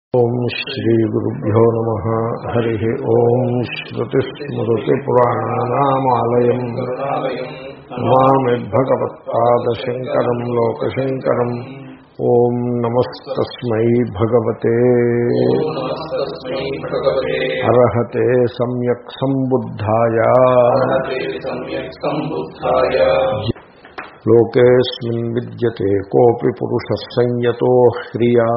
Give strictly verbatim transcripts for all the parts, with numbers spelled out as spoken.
ఓం శ్రీ గురుభ్యో నమః. హరి ఓం. శ్రుతిస్మృతిపురాణానామాలయం నమామి భగవత్పాదశంకరం లోకశంకరం. ఓం నమస్తస్మై భగవతే అర్హతే సమ్యక్ సంబుద్ధాయ లోకేస్మిన్ విద్యతే కోపి పురుషః సంయతో హ్రియా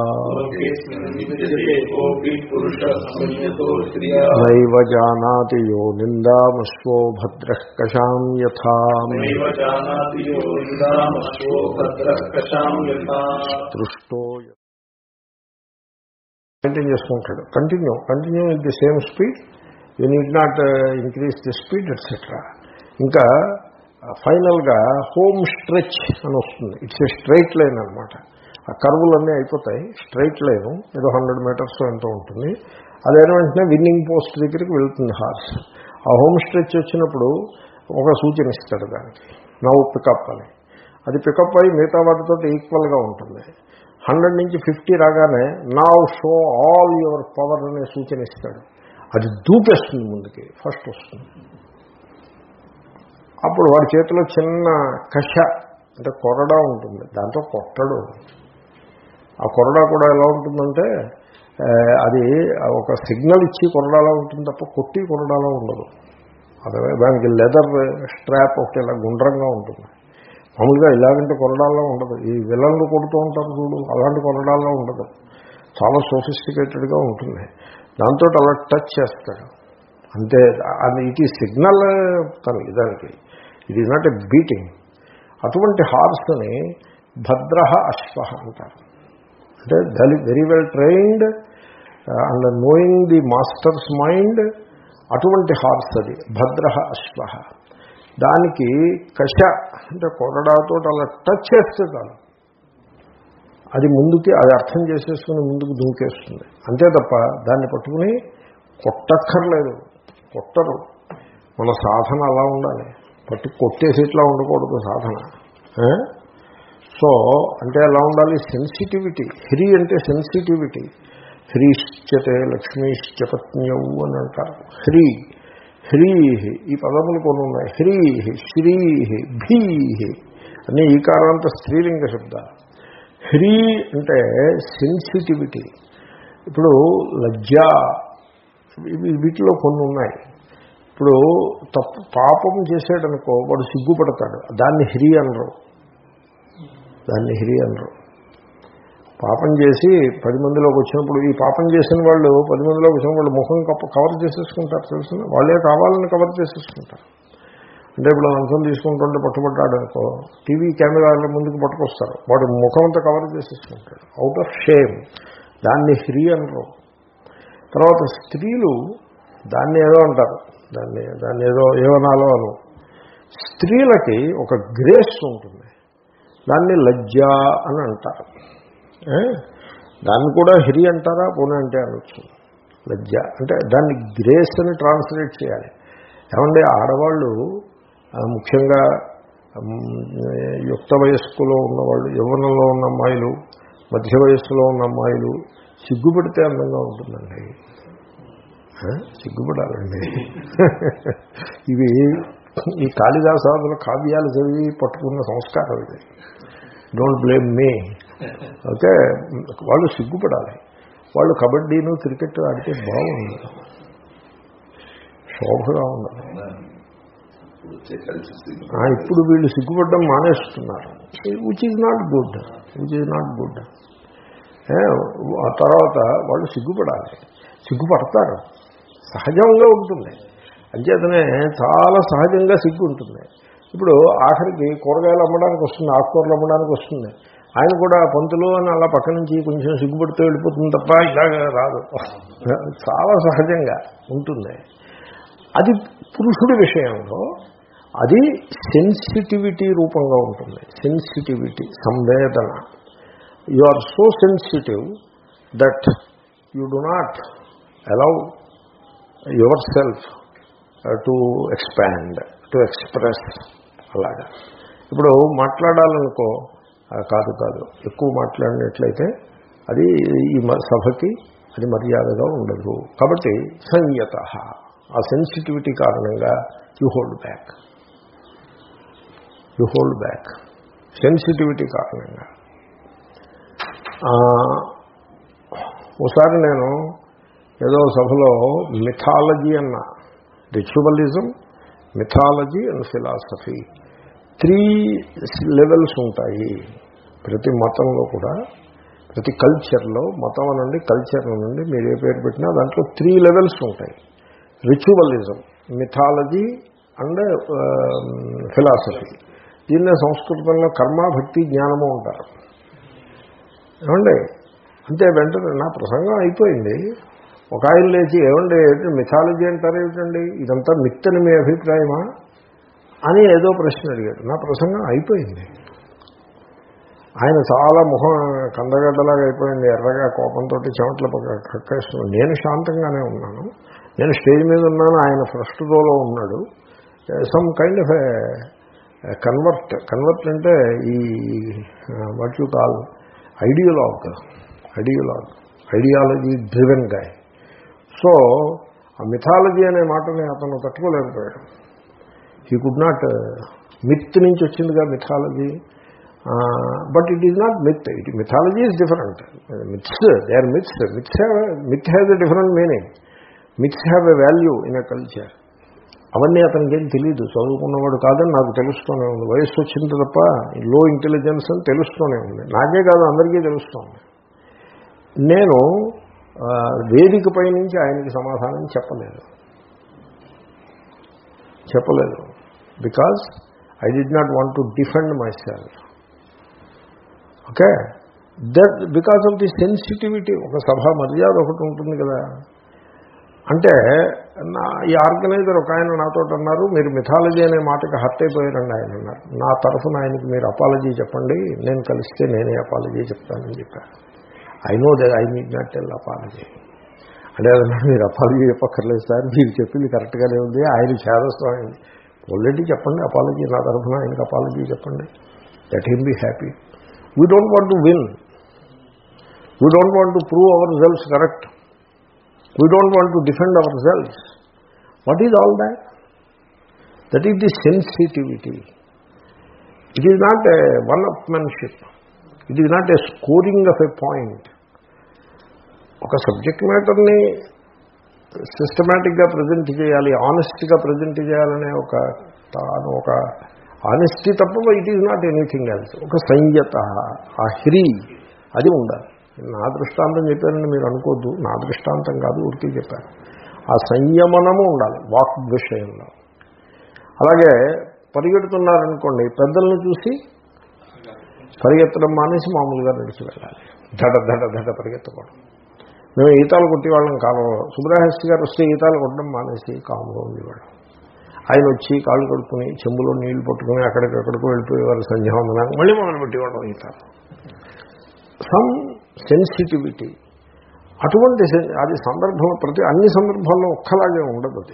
నైవ జానాతి యో నిందామశ్వో భద్రః కశాం యథా దృష్టో. కంటిన్యూ చేసుకుంటాడు. Continue continue with the same speed. You need not increase the speed etcetera. ఇంకా ఫైనల్గా హోమ్ స్ట్రెచ్ అని వస్తుంది. ఇట్స్ ఏ స్ట్రైట్ లైన్ అనమాట. ఆ కర్వులన్నీ అయిపోతాయి. స్ట్రైట్ లైన్ ఏదో హండ్రెడ్ మీటర్స్ ఎంతో ఉంటుంది. అదైన వెంటనే విన్నింగ్ పోస్ట్ దగ్గరికి వెళ్తుంది హార్స్. ఆ హోమ్ స్ట్రెచ్ వచ్చినప్పుడు ఒక సూచన ఇస్తాడు దానికి, నవ్ పికప్ అని. అది పికప్ అయ్యి మిగతా వాటితో ఈక్వల్గా ఉంటుంది. హండ్రెడ్ నుంచి ఫిఫ్టీ రాగానే now show all your power అనే సూచన ఇస్తాడు. అది దూకేస్తుంది ముందుకి, ఫస్ట్ వస్తుంది. అప్పుడు వాడి చేతిలో చిన్న కష అంటే కొరడా ఉంటుంది, దాంతో కొట్టడు. ఆ కొరడా కూడా ఎలా ఉంటుందంటే అది ఒక సిగ్నల్ ఇచ్చి కొరడాలా ఉంటుంది తప్ప కొట్టి కొరడాలా ఉండదు. అదే దానికి లెదర్ స్ట్రాప్ ఒకటి ఇలా గుండ్రంగా ఉంటుంది. మామూలుగా ఇలాగంటే కొరడాల్లో ఉండదు. ఈ విలన్లు కొడుతూ ఉంటారు చూడు, అలాంటి కొరడాల్లో ఉండదు. చాలా సోఫిస్టికేటెడ్గా ఉంటుంది. దాంతో అలా టచ్ చేస్తాడు అంతే. అది ఇట్ ఈ సిగ్నల్ తనకి, దానికి it is not a beating. అటువంటి హార్స్ని భద్ర అశ్వ అంటారు. అంటే దలి very well trained and knowing the master's mind. అటువంటి హార్స్ అది భద్ర అశ్వ. దానికి కష అంటే కొరడాతో అలా టచ్ చేస్తే చాలు, అది ముందుకి అది అర్థం చేసేసుకుని ముందుకు దూకేస్తుంది. అంతే తప్ప దాన్ని పట్టుకుని కొట్టక్కర్లేదు, కొట్టరు. మన సాధన అలా ఉండాలి, పట్టు కొట్టేసి ఇట్లా ఉండకూడదు సాధన. సో అంటే ఎలా ఉండాలి? సెన్సిటివిటీ. హ్రీ అంటే సెన్సిటివిటీ. హ్రీశ్చతే లక్ష్మీశ్చ పత్న్యౌ అని అంటారు. హ్రీ హ్రీహి ఈ పదములు కొన్ని ఉన్నాయి. హ్రీహి, శ్రీహి, భీహి అన్నీ ఈకారాంత స్త్రీలింగ శబ్ద. హ్రీ అంటే సెన్సిటివిటీ. ఇప్పుడు లజ్జ, వీటిలో కొన్ని ఉన్నాయి. ఇప్పుడు తప్పు పాపం చేసాడనుకో వాడు సిగ్గుపడతాడు, దాన్ని హ్రీ అనరు. దాన్ని హ్రీ అనరు. పాపం చేసి పది మందిలోకి వచ్చినప్పుడు, ఈ పాపం చేసిన వాళ్ళు పది మందిలోకి వచ్చిన వాళ్ళు ముఖం కవర్ చేసేసుకుంటారు తెలుసు, వాళ్ళే కావాలని కవర్ చేసేసుకుంటారు. అంటే ఇప్పుడు అంశం తీసుకుంటుంటే పట్టుబడ్డాడు అనుకో, టీవీ కెమెరాల ముందుకు పట్టుకొస్తారు, వాడు ముఖం అంతా కవర్ చేసేసుకుంటాడు అవుట్ ఆఫ్ షేమ్. దాన్ని హ్రీ అనరు. తర్వాత స్త్రీలు దాన్ని ఏదో అంటారు, దాన్ని దాన్ని ఏదో ఏవనాలో అను. స్త్రీలకి ఒక గ్రేస్ ఉంటుంది, దాన్ని లజ్జ అని అంటారు. దాన్ని కూడా హ్రీ అంటారా? పోనీ అంటే అనొచ్చు. లజ్జ అంటే దాన్ని గ్రేస్ అని ట్రాన్స్లేట్ చేయాలి. ఏమంటే ఆడవాళ్ళు ముఖ్యంగా యుక్త వయస్కులో ఉన్నవాళ్ళు, యవ్వనంలో ఉన్న అమ్మాయిలు, మధ్య వయస్సులో ఉన్న అమ్మాయిలు సిగ్గుపడితే అందంగా ఉంటుందండి. సిగ్గుపడాలండి. ఇవి ఈ కాళిదాసాదుల కావ్యాలు చదివి పట్టుకున్న సంస్కారం ఇది. Don't blame me. ఓకే, వాళ్ళు సిగ్గుపడాలి. వాళ్ళు కబడ్డీను క్రికెట్ ఆడితే బాగుంది, శోభగా ఉండాలి. ఇప్పుడు వీళ్ళు సిగ్గుపడడం మానేస్తున్నారు, which is not good, which is not good. ఆ తర్వాత వాళ్ళు సిగ్గుపడాలి, సిగ్గుపడతారు, సహజంగా ఉంటుంది. అంచేతనే చాలా సహజంగా సిగ్గు ఉంటుంది. ఇప్పుడు ఆఖరికి కూరగాయలు అమ్మడానికి వస్తుంది, ఆకుకూరలు అమ్మడానికి వస్తుంది, ఆయన కూడా పంతులు అని అలా పక్క నుంచి కొంచెం సిగ్గుపడితే వెళ్ళిపోతుంది తప్ప ఇలాగ రాదు. చాలా సహజంగా ఉంటుంది. అది పురుషుడి విషయంలో అది సెన్సిటివిటీ రూపంగా ఉంటుంది. సెన్సిటివిటీ, సంవేదన. You are so sensitive that you do not allow yourself to expand, to express. అలాగా ఇప్పుడు మాట్లాడాలనుకో, కాదు కాదు ఎక్కువ మాట్లాడినట్లయితే అది ఈ సభకి అది మర్యాదగా ఉండదు. కాబట్టి సంయత, ఆ సెన్సిటివిటీ కారణంగా you hold back you hold back sensitivity కారణంగా. ఒకసారి నేను ఏదో సభలో మిథాలజీ అన్న, ritualism, mythology and philosophy, three levels ఉంటాయి ప్రతి మతంలో కూడా. ప్రతి కల్చర్లో, మతం నుండి కల్చర్ నుండి మీరు ఏ పేరు పెట్టినా దాంట్లో త్రీ లెవెల్స్ ఉంటాయి. Ritualism, mythology and philosophy. దీన్నే సంస్కృతంలో కర్మ, భక్తి, జ్ఞానము ఉంటారు. ఏమండి, అంతే. వెంటనే నా ప్రసంగం అయిపోయింది. ఒక ఆయన లేచి, ఏమండి మిథాలజీ అంటారు ఏమిటండి, ఇదంతా మిత్ అని మీ అభిప్రాయమా అని ఏదో ప్రశ్న అడిగాడు. నా ప్రసంగం అయిపోయింది. ఆయన చాలా ముఖం కందగడ్డలాగా అయిపోయింది, ఎర్రగా కోపంతో చెమటల కక్కేస్తున్నాడు. నేను శాంతంగానే ఉన్నాను. నేను స్టేజ్ మీద ఉన్నాను, ఆయన ఫస్ట్ రోలో ఉన్నాడు. Some kind of convert convert అంటే ఈ what you call ideologue ideologue ideology driven guy. So ఆ మిథాలజీ అనే మాటని అతను తట్టుకోలేకపోయాడు. He could not. మిత్ నుంచి వచ్చిందిగా mythology, but it is not myth. It mythology is different. Myths, they are myths. Myths have myth has a different meaning. Myths have a value in a culture. అవన్నీ అతనికి ఏం తెలియదు, చదువుకున్నవాడు కాదని నాకు తెలుస్తూనే ఉంది. వయస్సు వచ్చింది తప్ప లో ఇంటెలిజెన్స్ అని తెలుస్తూనే ఉంది. నాకే కాదు, అందరికీ తెలుస్తోంది. నేను వేదికపై నుంచి ఆయనకి సమాధానం చెప్పలేదు చెప్పలేదు because I did not want to defend myself. Okay, that because of the sensitivity. ఒక సభ మర్యాద ఒకటి ఉంటుంది కదా. అంటే నా ఈ ఆర్గనైజర్ ఒక ఆయన నాతో అన్నారు, మీరు మిథాలజీ అనే మాటకి హర్ట్ అయిపోయారండి ఆయన అన్నారు. నా తరఫున ఆయనకి మీరు అపాలజీ చెప్పండి, నేను కలిస్తే నేనే అపాలజీ చెప్తానని చెప్పాను. I know that I need not tell apology. అంటే అదన్నా మీరు అపాలజీ చెప్పక్కర్లేదు సార్, మీరు చెప్పింది కరెక్ట్గానే ఉంది, ఆయన చేదస్తామైంది. ఆల్రెడీ చెప్పండి అపాలజీ, నా తరఫున ఆయనకి అపాలజీ చెప్పండి. Let him be happy. We don't want to win, we don't want to prove ourselves correct, we don't want to defend ourselves. What is all that? That is the sensitivity. It is not a one-upmanship. It is not a scoring of a point. ఒక subject మ్యాటర్ని సిస్టమేటిక్గా present చేయాలి, ఆనెస్ట్గా present చేయాలనే ఒక తాను ఒక honesty తప్ప it is not anything else. ఒక సంయత, ఆ హ్రీ, అది ఉండాలి. నా దృష్టాంతం చెప్పారని మీరు అనుకోద్దు, నా దృష్టాంతం కాదు, ఊరికే చెప్పాను. ఆ సంయమనము ఉండాలి వాక్ విషయంలో. అలాగే పరిగెడుతున్నారనుకోండి, పెద్దలను చూసి పరిగెత్తడం మానేసి మామూలుగా నడిచి వెళ్ళాలి. దడ దడ దడ పరిగెత్తకూడదు. మేము ఈతాలు కొట్టేవాళ్ళం కాలంలో. సుబ్రహ్మణ్య గారు వస్తే ఈతాలు కొట్టడం మానేసి కాముగా ఉండేవాళ్ళం. ఆయన వచ్చి కాళ్ళు కడుక్కుని చెంబులో నీళ్లు పట్టుకుని అక్కడికక్కడికి వెళ్ళిపోయేవారు. సంధ్యావందనానికి మళ్ళీ మొదలు పెట్టేవాళ్ళం ఈతాలు. సమ్ సెన్సిటివిటీ, అటువంటి అది సందర్భం, ప్రతి అన్ని సందర్భాల్లో ఒక్కలాగే ఉండదు. అది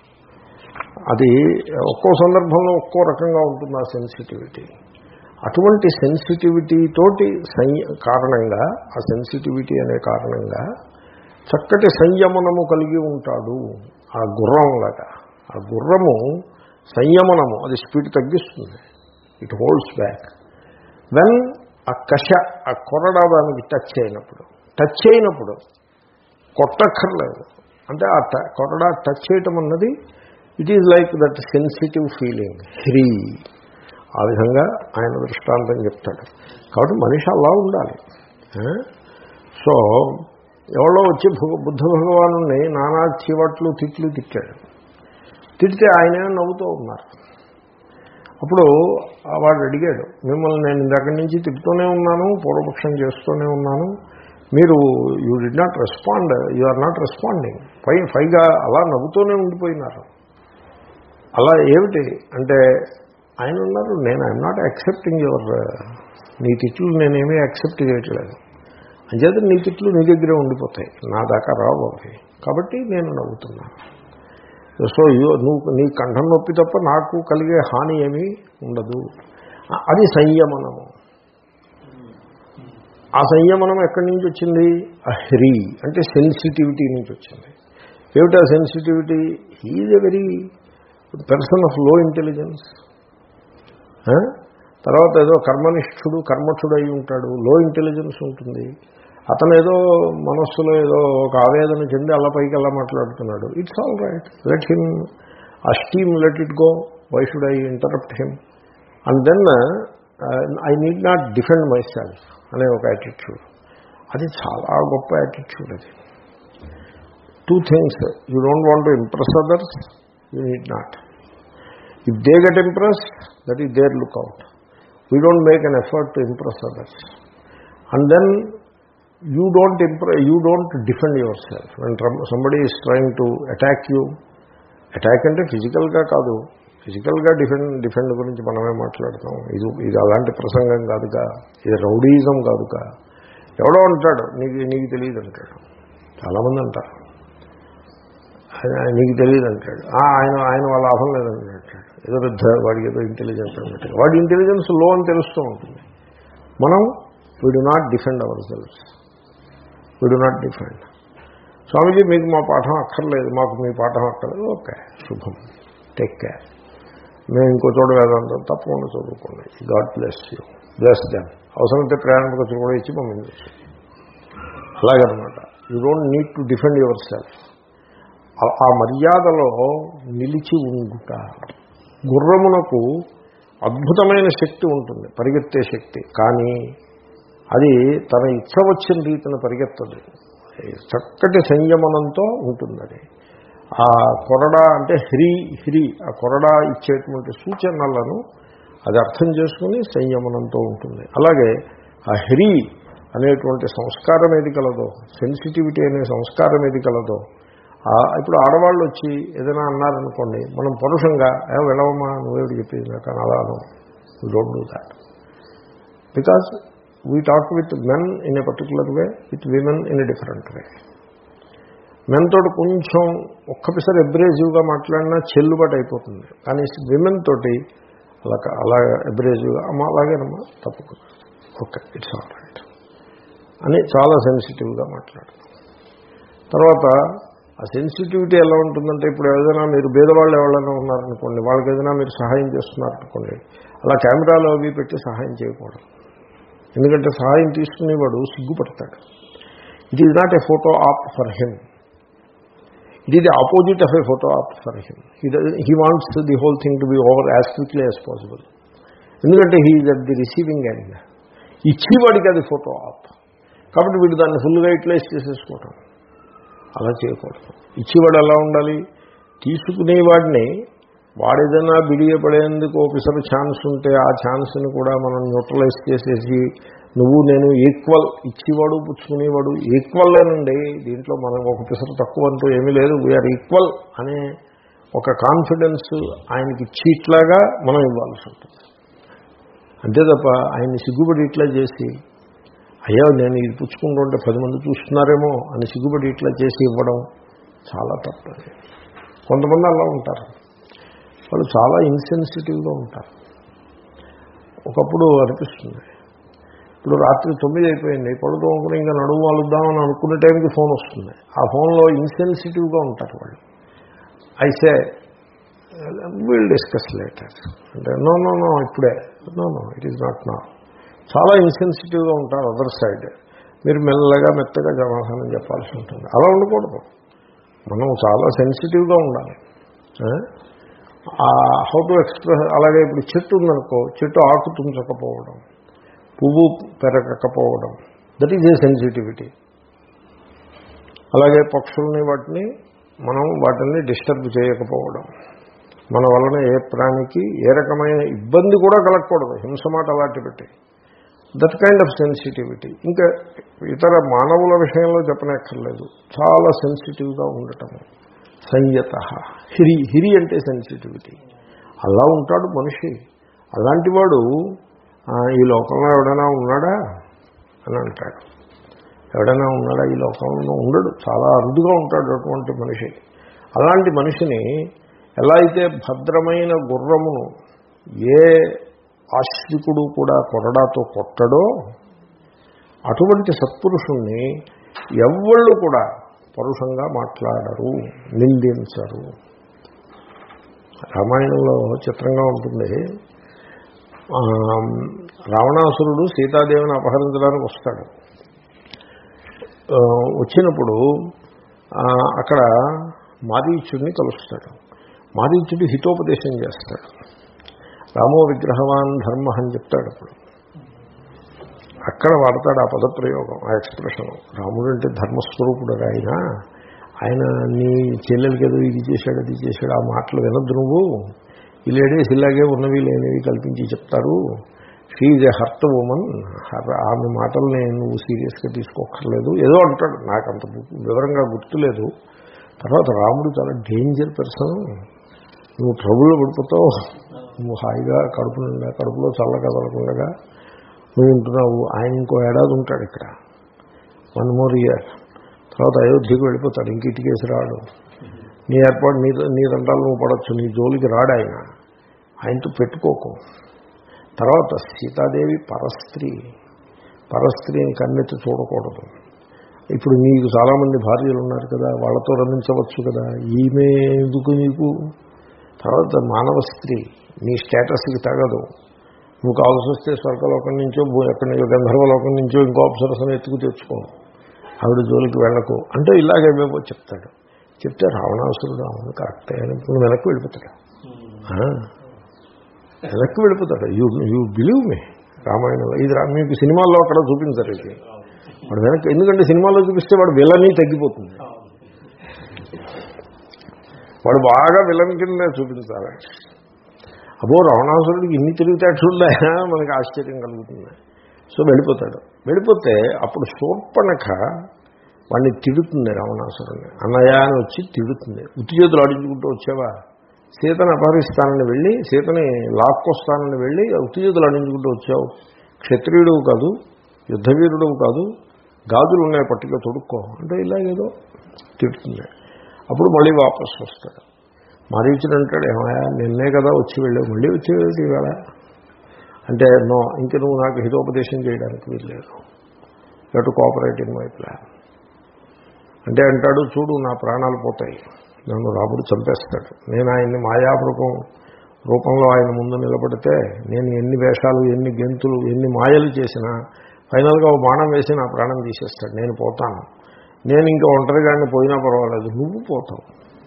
అది ఒక్కో సందర్భంలో ఒక్కో రకంగా ఉంటుంది ఆ సెన్సిటివిటీ. అటువంటి సెన్సిటివిటీ తోటి కారణంగా, ఆ సెన్సిటివిటీ అనే కారణంగా చక్కటి సంయమనము కలిగి ఉంటాడు. ఆ గుర్రంలాగా, ఆ గుర్రము సంయమనము, అది స్పీడ్ తగ్గిస్తుంది. It holds back. వెన్ ఆ కష, ఆ కొరడా దానికి టచ్ అయినప్పుడు టచ్ అయినప్పుడు కొట్టక్కర్లేదు. అంటే ఆ కొరడా టచ్ చేయటం అన్నది it is like that sensitive feeling, హ్రీ. ఆ విధంగా ఆయన దృష్టాంతం చెప్తాడు. కాబట్టి మనిషి అలా ఉండాలి. సో ఎవరో వచ్చి బుద్ధ భగవాను నానా చీవట్లు తిట్లు తిట్టాడు. తిడితే ఆయనే నవ్వుతూ ఉన్నారు. అప్పుడు వాడు అడిగాడు, మిమ్మల్ని నేను ఇందక్కడి నుంచి తిప్పుతూనే ఉన్నాను, పూర్వపక్షం చేస్తూనే ఉన్నాను, మీరు you did not respond, you are not responding. పై పైగా అలా నవ్వుతూనే ఉండిపోయినారు. అలా ఏమిటి అంటే ఆయన ఉన్నారు, నేను ఐఎమ్ నాట్ యాక్సెప్టింగ్ యువర్, నీ తిట్లు నేనేమీ యాక్సెప్ట్ చేయట్లేదు. అంచేత నీ తిట్లు నీ దగ్గరే ఉండిపోతాయి, నా దాకా రావు అవి. కాబట్టి నేను నవ్వుతున్నాను. సో నువ్వు నీ కంఠం నొప్పి తప్ప నాకు కలిగే హాని ఏమీ ఉండదు. అది సంయమనము. ఆ సంయమనం ఎక్కడి నుంచి వచ్చింది? అహ్రీ అంటే సెన్సిటివిటీ నుంచి వచ్చింది. ఏమిటా sensitivity? He is a very person of low intelligence. తర్వాత ఏదో కర్మనిష్ఠుడు కర్మఠుడు అయి ఉంటాడు, లో ఇంటెలిజెన్స్ ఉంటుంది. అతను ఏదో మనస్సులో ఏదో ఒక ఆవేదన చెంది అలా పైకి అలా మాట్లాడుతున్నాడు. It's all right, let him ఆ steam let it go, why should I interrupt him and then I need not defend myself అనే ఒక యాటిట్యూడ్. అది చాలా గొప్ప యాటిట్యూడ్. అది two things, you don't want to impress others, you need not. If they get impressed, that is their lookout. We don't make an effort to impress others and then you don't impre- you don't defend yourself when somebody is trying to attack you. Attack అంటే ఫిజికల్గా కాదు, ఫిజికల్గా defend defend గురించి మనమే మాట్లాడతాం. ఇది ఇది అలాంటి ప్రసంగం కాదుగా, ఇది రౌడీజం కాదుగా. ఎవడో అంటాడు నీకు నీకు తెలియదు అంటాడు, చాలామంది అంటారు నీకు తెలియదు అంటాడు. ఆయన ఆయన వాళ్ళ లాభం లేదని అంటాడు. ఏదో పెద్ద వాడికి ఏదో ఇంటెలిజెన్స్ అన్నట్టు, వాడి ఇంటెలిజెన్స్ లో అని తెలుస్తూ ఉంటుంది. మనం we do not defend ourselves, we do not defend. స్వామీజీ మీకు మా పాఠం అక్కర్లేదు, మాకు మీ పాఠం అక్కర్లేదు. ఓకే, శుభం, టేక్ కేర్. మేము ఇంకో చోట వేదాంతం తప్పకుండా చదువుకోండి. God bless you, bless them. అవసరమైతే ప్రయాణ ఖర్చులు కూడా ఇచ్చి పంపించవచ్చు. అలాగనమాట. You don't need to defend yourself. ఆ మర్యాదలో నిలిచి ఉండుట. గుర్రమునకు అద్భుతమైన శక్తి ఉంటుంది, పరిగెత్తే శక్తి. కానీ అది తన ఇచ్చ వచ్చిన రీతిని పరిగెత్తదు, చక్కటి సంయమనంతో ఉంటుంది. అది ఆ కొరడా అంటే హ్రీ హ్రీ ఆ కొరడా ఇచ్చేటువంటి సూచనలను అది అర్థం చేసుకుని సంయమనంతో ఉంటుంది. అలాగే ఆ హ్రీ అనేటువంటి సంస్కారం ఏది కలదో, సెన్సిటివిటీ అనే సంస్కారం ఏది కలదో, ఇప్పుడు ఆడవాళ్ళు వచ్చి ఏదైనా అన్నారనుకోండి, మనం పరుషంగా ఏ వెళ్ళవమ్మా నువ్వేమిటి చెప్పేది నాకు అని అలాను. You don't do that. Because we talk with men in a particular way, with women in a different way. Men తోటి కొంచెం ఒక్కపిసరి అబ్రేజివ్గా మాట్లాడినా చెల్లుబాటు అయిపోతుంది. కానీ విమెన్ తోటి అలా అలా అబ్రేజివ్గా అమ్మా అలాగేనమ్మా తప్పకుండా ఓకే ఇట్స్ ఆల్ రైట్ అని చాలా సెన్సిటివ్గా మాట్లాడతాం. తర్వాత ఆ సెన్సిటివిటీ ఎలా ఉంటుందంటే, ఇప్పుడు ఏదైనా మీరు పేదవాళ్ళు ఎవరైనా ఉన్నారనుకోండి, వాళ్ళకి ఏదైనా మీరు సహాయం చేస్తున్నారనుకోండి, అలా కెమెరాలో అవి పెట్టి సహాయం చేయకూడదు. ఎందుకంటే సహాయం తీసుకునేవాడు సిగ్గుపడతాడు. It is not a photo op for him, it is the opposite of a photo op for him. He wants the whole thing to be over as quickly as possible. ఎందుకంటే he is at the receiving end. ఇచ్చేవాడికి అది photo ఆప్, కాబట్టి వీడు దాన్ని ఫుల్గా utilise చేసేసుకోవటం. అలా చేయకూడదు. ఇచ్చేవాడు ఎలా ఉండాలి, తీసుకునేవాడిని వాడేదైనా బిడియపడేందుకు ఒకసారి ఛాన్స్ ఉంటే ఆ ఛాన్స్ని కూడా మనం న్యూట్రలైజ్ చేసేసి నువ్వు నేను ఈక్వల్, ఇచ్చేవాడు పుచ్చుకునేవాడు ఈక్వల్లేనండి, దీంట్లో మనం ఒక పిసరు తక్కువ అంటూ ఏమీ లేదు, వీఆర్ ఈక్వల్ అనే ఒక కాన్ఫిడెన్స్ ఆయనకి ఇచ్చిట్లాగా మనం ఇవ్వాల్సి ఉంటుంది. అంతే తప్ప ఆయన్ని సిగ్గుపడి ఇట్లా చేసి అయ్యో నేను ఇది పుచ్చుకుంటుంటే పది మంది చూస్తున్నారేమో అని సిగ్గుపడి ఇట్లా చేసి ఇవ్వడం చాలా తప్పది. కొంతమంది అలా ఉంటారు, వాళ్ళు చాలా ఇన్సెన్సిటివ్గా ఉంటారు. ఒకప్పుడు అనిపిస్తుంది, ఇప్పుడు రాత్రి తొమ్మిది అయిపోయింది, పడుతూ అనుకుని ఇంకా నడుము వాలుద్దామని అనుకునే టైంకి ఫోన్ వస్తుంది. ఆ ఫోన్లో ఇన్సెన్సిటివ్గా ఉంటారు వాళ్ళు. అయితే విల్ డిస్కస్ లేటర్ అంటే నో నో నో ఇప్పుడే no no it is not నా. చాలా ఇన్సెన్సిటివ్గా ఉంటారు అదర్ సైడ్. మీరు మెల్లగా మెత్తగా సమాధానం చెప్పాల్సి ఉంటుంది. అలా ఉండకూడదు, మనం చాలా సెన్సిటివ్గా ఉండాలి. How to express. అలాగే ఇప్పుడు చెట్టు ఉందనుకో, చెట్టు ఆకు తుంచకపోవడం, పువ్వు పెరగకపోవడం, దట్ ఈజ్ ఏ సెన్సిటివిటీ. అలాగే పక్షుల్ని వాటిని మనం వాటిని డిస్టర్బ్ చేయకపోవడం, మన వలన ఏ ప్రాణికి ఏ రకమైన ఇబ్బంది కూడా కలగకూడదు, హింస మాట అలాంటి పెట్టి, దట్ కైండ్ ఆఫ్ సెన్సిటివిటీ. ఇంకా ఇతర మానవుల విషయంలో చెప్పనక్కర్లేదు, చాలా సెన్సిటివ్గా ఉండటము. సంయత హిరి, హిరి అంటే సెన్సిటివిటీ. అలా ఉంటాడు మనిషి. అలాంటి వాడు ఈ లోకంలో ఎవడైనా ఉన్నాడా అని అంటాడు. ఎవడైనా ఉన్నాడా ఈ లోకంలో? ఉండడు, చాలా అరుదుగా ఉంటాడు అటువంటి మనిషి. అలాంటి మనిషిని ఎలా అయితే భద్రమైన గుర్రమును ఏ ఆశ్రికుడు కూడా కొరడాతో కొట్టడో అటువంటి సత్పురుషుణ్ణి ఎవ్వళ్ళు కూడా పరుషంగా మాట్లాడరు, నిందించరు. రామాయణంలో చిత్రంగా ఉంటుంది. రావణాసురుడు సీతాదేవిని అపహరించడానికి వస్తాడు. వచ్చినప్పుడు అక్కడ మారీచుడిని కలుస్తాడు. మారీచుడు హితోపదేశం చేస్తాడు. రామో విగ్రహవాన్ ధర్మ అని చెప్తాడు. అప్పుడు అక్కడ వాడతాడు ఆ పదప్రయోగం, ఆ ఎక్స్ప్రెషన్. రాముడు అంటే ధర్మస్వరూపుడు. ఆయన ఆయన నీ చెల్లెలకి ఏదో ఇది చేశాడు అది చేశాడు ఆ మాటలు వినద్దు నువ్వు. ఈ లేడీస్ ఇలాగే ఉన్నవి లేనివి కల్పించి చెప్తారు. She is a hurt woman, ఆమె మాటల్ని నువ్వు సీరియస్గా తీసుకోక్కర్లేదు ఏదో అంటాడు. నాకు అంత వివరంగా గుర్తులేదు. తర్వాత రాముడు చాలా డేంజర్ పర్సన్, నువ్వు ట్రబుల్లో పడిపోతావు, నువ్వు హాయిగా కడుపు నిండా కడుపులో చల్ల కదలకుండగా నువ్వు ఉంటున్నావు. ఆయన ఇంకో ఏడాది ఉంటాడు ఇక్కడ, వన్ మోర్ ఇయర్. తర్వాత అయోధ్యకు వెళ్ళిపోతాడు, ఇంక ఇటుకేసి రాడు. నీ ఏర్పాటు నీ నీ దండాలు నువ్వు పడవచ్చు, నీ జోలికి రాడు ఆయన. ఆయనతో పెట్టుకోకు. తర్వాత సీతాదేవి పరస్త్రీ, పరస్త్రీని కన్నెత్తి చూడకూడదు. ఇప్పుడు నీకు చాలామంది భార్యలు ఉన్నారు కదా, వాళ్ళతో రమించవచ్చు కదా, ఈమె ఎందుకు నీకు? తర్వాత మానవ స్త్రీ, నీ స్టేటస్కి తగదు. నువ్వు కావాల్సి వస్తే స్వర్గలోకం నుంచో ఎక్కడి నుంచో గంధర్వలోకం నుంచో ఇంకో అప్సరసను ఎత్తుకు తెచ్చుకో, ఆవిడ జోలికి వెళ్ళకు అంటే ఇలాగేమేమో చెప్తాడు. చెప్తే రావణాసురుడు అవును కరెక్టే అని ఇప్పుడు వెనక్కి వెళ్ళిపోతాడు. వెనక్కి వెళ్ళిపోతాడు. You you believe me. రామాయణంలో ఇది మీకు సినిమాల్లో అక్కడ చూపించారు. ఇది వాడు వెనక్కి, ఎందుకంటే సినిమాలో చూపిస్తే వాడు విలనీ తగ్గిపోతుంది. వాడు బాగా విలన్ కింద చూపించాలి. అబ్బో రావణాసురుడికి ఇన్ని తిరుగుతాడులే మనకి ఆశ్చర్యం కలుగుతుంది. సో వెళ్ళిపోతాడు. వెళ్ళిపోతే అప్పుడు శూర్పణఖ వాడిని తిడుతుంది రావణాసురుడిని. అన్నయ్య అని వచ్చి తిడుతుంది. ఉత్తి చేతులు ఆడించుకుంటూ వచ్చావా, సీతను అపహరిస్తానని వెళ్ళి సీతని లాక్కొస్తానని వెళ్ళి ఉత్తి చేతులు ఆడించుకుంటూ వచ్చావు, క్షత్రియుడు కాదు, యుద్ధవీరుడు కాదు, గాజులు ఉన్నాయి పట్టుగా తొడుక్కో అంటే ఇలాగేదో తిడుతుంది. అప్పుడు మళ్ళీ వాపసు వస్తాడు. మారీచుడు అంటాడు, ఏమయ్యా నిన్నే కదా వచ్చి వెళ్ళావు, మళ్ళీ వచ్చేది ఇవాళ అంటే నో, ఇంక నువ్వు నాకు హితోపదేశం చేయడానికి వీల్లేదు, you have to cooperate in my plan అంటే అంటాడు, చూడు నా ప్రాణాలు పోతాయి, నన్ను రాముడు చంపేస్తాడు. నేను ఆయన్ని మాయారూపం రూపంలో ఆయన ముందు నిలబడితే నేను ఎన్ని వేషాలు ఎన్ని గెంతులు ఎన్ని మాయలు చేసినా ఫైనల్గా ఒక బాణం వేసి నా ప్రాణం తీసేస్తాడు, నేను పోతాను. నేను ఇంకా ఒంటరిగానే పోయినా పర్వాలేదు, నువ్వు పోతావు,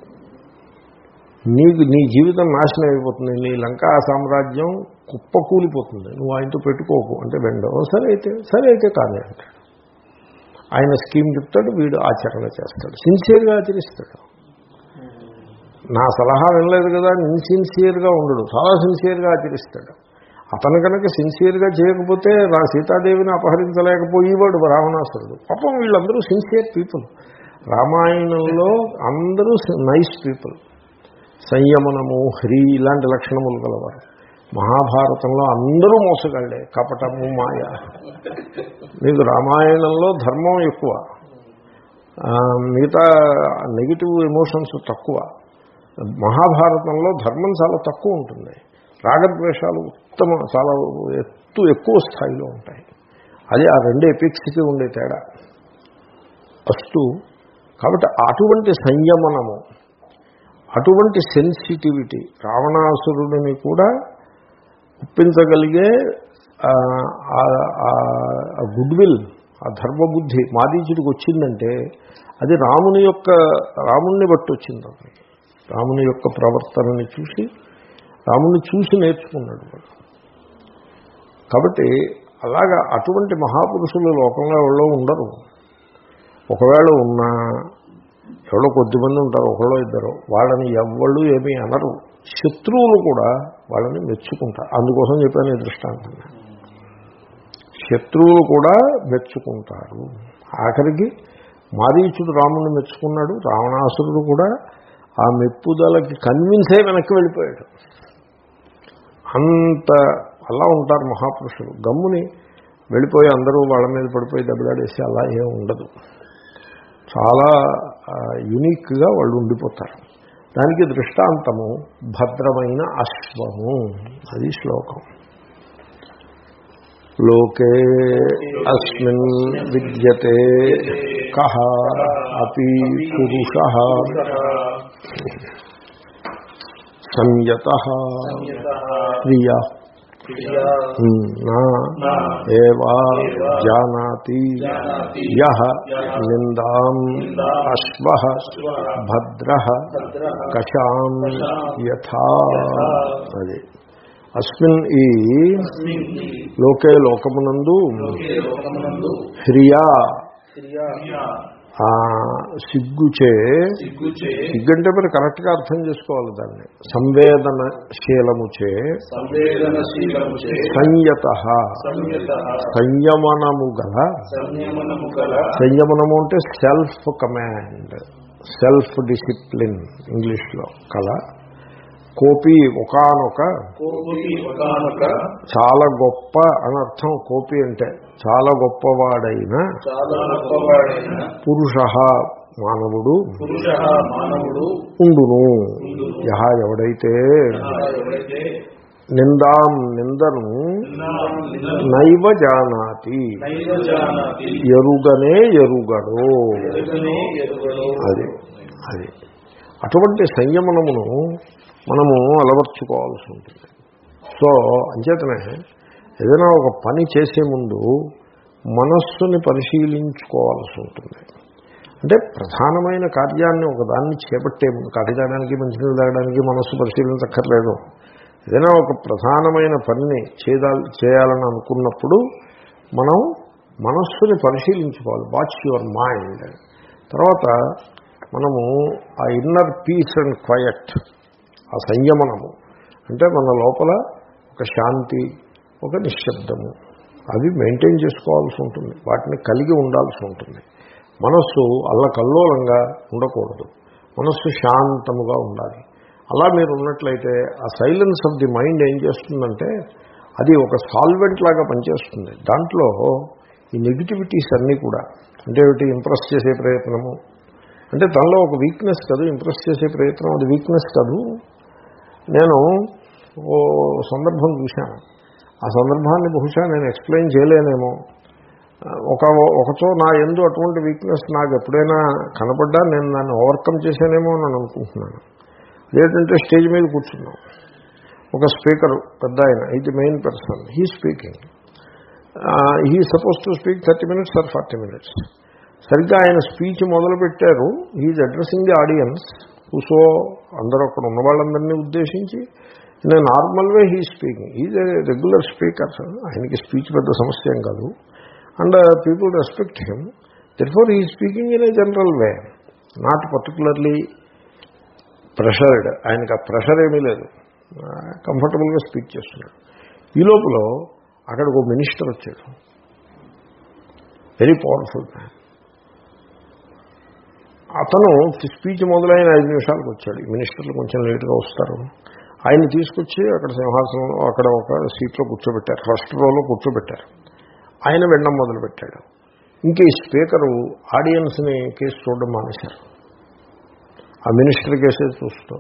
నీకు నీ జీవితం నాశనం అయిపోతుంది, నీ లంకా సామ్రాజ్యం కుప్పకూలిపోతుంది, నువ్వు ఆయనతో పెట్టుకోకు అంటే వెండో సరే అయితే సరే అయితే కానీ అంటాడు. ఆయన స్కీమ్ చెప్తాడు, వీడు ఆచరణ చేస్తాడు, సిన్సియర్గా ఆచరిస్తాడు. నా సలహా వినలేదు కదా ఇన్సిన్సియర్గా ఉండడు, చాలా సిన్సియర్గా ఆచరిస్తాడు. అతను కనుక సిన్సియర్గా చేయకపోతే నా సీతాదేవిని అపహరించలేకపోయేవాడు రావణాసురుడు. పాపం వీళ్ళందరూ సిన్సియర్ పీపుల్. రామాయణంలో అందరూ నైస్ పీపుల్, సంయమనము హ్రీ ఇలాంటి లక్షణములు కలవారు. మహాభారతంలో అందరూ మోసగాళ్లే, కపటము మాయ. మీకు రామాయణంలో ధర్మం ఎక్కువ, మిగతా నెగిటివ్ ఎమోషన్స్ తక్కువ. మహాభారతంలో ధర్మం చాలా తక్కువ ఉంటుంది, రాగద్వేషాలు ఉత్తమ చాలా ఎత్తు ఎక్కువ స్థాయిలో ఉంటాయి. అదే ఆ రెండు ఎపిక్స్కి ఉండే తేడా అస్తు. కాబట్టి అటువంటి సంయమనము, అటువంటి సెన్సిటివిటీ రావణాసురుడిని కూడా ఒప్పించగలిగే గుడ్ విల్, ఆ ధర్మబుద్ధి మారీచుడికి వచ్చిందంటే అది రాముని యొక్క రాముణ్ణి బట్టి వచ్చింది. రాముని యొక్క ప్రవర్తనని చూసి రాముని చూసి నేర్చుకున్నాడు వాడు. కాబట్టి అలాగా అటువంటి మహాపురుషులు లోకంలో ఎవరో ఉండరు. ఒకవేళ ఉన్నా ఎవరో కొద్దిమంది ఉంటారు, ఒకళ్ళో ఇద్దరు, వాళ్ళని ఎవ్వళ్ళు ఏమీ అనరు. శత్రువులు కూడా వాళ్ళని మెచ్చుకుంటారు. అందుకోసం చెప్పాను ఈ దృష్టాంతంగా. శత్రువులు కూడా మెచ్చుకుంటారు. ఆఖరికి మారీచుడు రాముడిని మెచ్చుకున్నాడు, రావణాసురుడు కూడా ఆ మెప్పుదలకి కన్విన్స్ అయి వెనక్కి వెళ్ళిపోయాడు. అంత అలా ఉంటారు మహాపురుషులు. గమ్ముని వెళ్ళిపోయి అందరూ వాళ్ళ మీద పడిపోయి దెబ్బలాడేసి అలా ఏం ఉండదు. చాలా యూనిక్గా వాళ్ళు ఉండిపోతారు. దానికి దృష్టాంతము భద్రమైన అశ్వము, అది శ్లోకం. లోకే అస్మిన్ విద్యతే కహ అపి పురుషః సంయతః ప్రియ నా ఏవా జానాతి యః నిందాం అశ్వః భద్రః కషాం యథా. అది అస్మిన్ ఈ లోకే లోకమునందు హ్రియా సిగ్గుచే, సిగ్గుంటే మరి కరెక్ట్ గా అర్థం చేసుకోవాలి దాన్ని, సంవేదనశీలముచే సంయతః సంయమనము గల, సంయమనము అంటే సెల్ఫ్ కమాండ్, సెల్ఫ్ డిసిప్లిన్ ఇంగ్లీష్లో కల, కోపి ఒకానొక, చాలా గొప్ప అనర్థం. కోపి అంటే చాలా గొప్పవాడైన, పురుష మానవుడు ఉండును. యహ ఎవడైతే నిందాం నిందను నైవ జానాతి ఎరుగనే ఎరుగడు. అది అది అటువంటి సంయమనమును మనము అలవర్చుకోవాల్సి ఉంటుంది. సో అంచేతనే ఏదైనా ఒక పని చేసే ముందు మనస్సుని పరిశీలించుకోవాల్సి ఉంటుంది. అంటే ప్రధానమైన కార్యాన్ని ఒకదాన్ని చేపట్టే ముందు, కాటి తాగడానికి మంచినీళ్ళు తాగడానికి మనస్సు పరిశీలించక్కర్లేదు. ఏదైనా ఒక ప్రధానమైన పనిని చేయాలి చేయాలని అనుకున్నప్పుడు మనం మనస్సుని పరిశీలించుకోవాలి. Watch your mind. తర్వాత మనము ఆ ఇన్నర్ పీస్ అండ్ క్వయట్, ఆ సంయమనము అంటే మన లోపల ఒక శాంతి, ఒక నిశ్శబ్దము, అవి మెయింటైన్ చేసుకోవాల్సి ఉంటుంది. వాటిని కలిగి ఉండాల్సి ఉంటుంది. మనస్సు అల్లకల్లోలంగా ఉండకూడదు. మనస్సు శాంతముగా ఉండాలి. అలా మీరు ఉన్నట్లయితే ఆ సైలెన్స్ ఆఫ్ ది మైండ్ ఏం చేస్తుందంటే అది ఒక సాల్వెంట్ లాగా పనిచేస్తుంది. దాంట్లో ఈ నెగిటివిటీస్ అన్నీ కూడా, అంటే ఏమిటి, ఇంప్రెస్ చేసే ప్రయత్నము, అంటే తనలో ఒక వీక్నెస్ కాదు, ఇంప్రెస్ చేసే ప్రయత్నం అది వీక్నెస్ కాదు. నేను ఓ సందర్భం చూశాను. ఆ సందర్భాన్ని బహుశా నేను ఎక్స్ప్లెయిన్ చేయలేనేమో. ఒక ఒకచో నా యందు అటువంటి వీక్నెస్ నాకు ఎప్పుడైనా కనపడ్డా నేను దాన్ని ఓవర్కమ్ చేశానేమో అని అనుకుంటున్నాను. లేదంటే స్టేజ్ మీద కూర్చున్నాం, ఒక స్పీకర్ పెద్ద ఆయన, ఇది main person, he speaking, he suppose to speak thirty minutes or forty minutes. సరిగ్గా ఆయన స్పీచ్ మొదలుపెట్టారు. He addressing the audience, so అందరూ అక్కడ ఉన్న వాళ్ళందరినీ ఉద్దేశించి in a normal way he speaking. Is a regular speaker, ఆయనకి స్పీచ్ పెద్ద సమస్య ఏం కాదు. And people respect him, therefore he speaking in a general way, not particularly pressured. ఆయనకి ఆ ప్రెషర్ ఏమీ లేదు, కంఫర్టబుల్గా స్పీచ్ చేస్తున్నాడు. ఈ లోపల అక్కడికి ఒక మినిస్టర్ వచ్చాడు, వెరీ పవర్ఫుల్ మ్యాన్. అతను స్పీచ్ మొదలైన ఐదు నిమిషాలకు వచ్చాడు. మినిస్టర్లు కొంచెం లేటుగా వస్తారు. ఆయన్ని తీసుకొచ్చి అక్కడ సింహాసనంలో అక్కడ ఒక సీట్లో కూర్చోబెట్టారు, ఫస్ట్ రోలో కూర్చోబెట్టారు. ఆయన వినడం మొదలుపెట్టాడు. ఇంకే స్పీకరు ఆడియన్స్ని కేసు చూడడం మానేశారు, ఆ మినిస్టర్ కేసే చూస్తూ.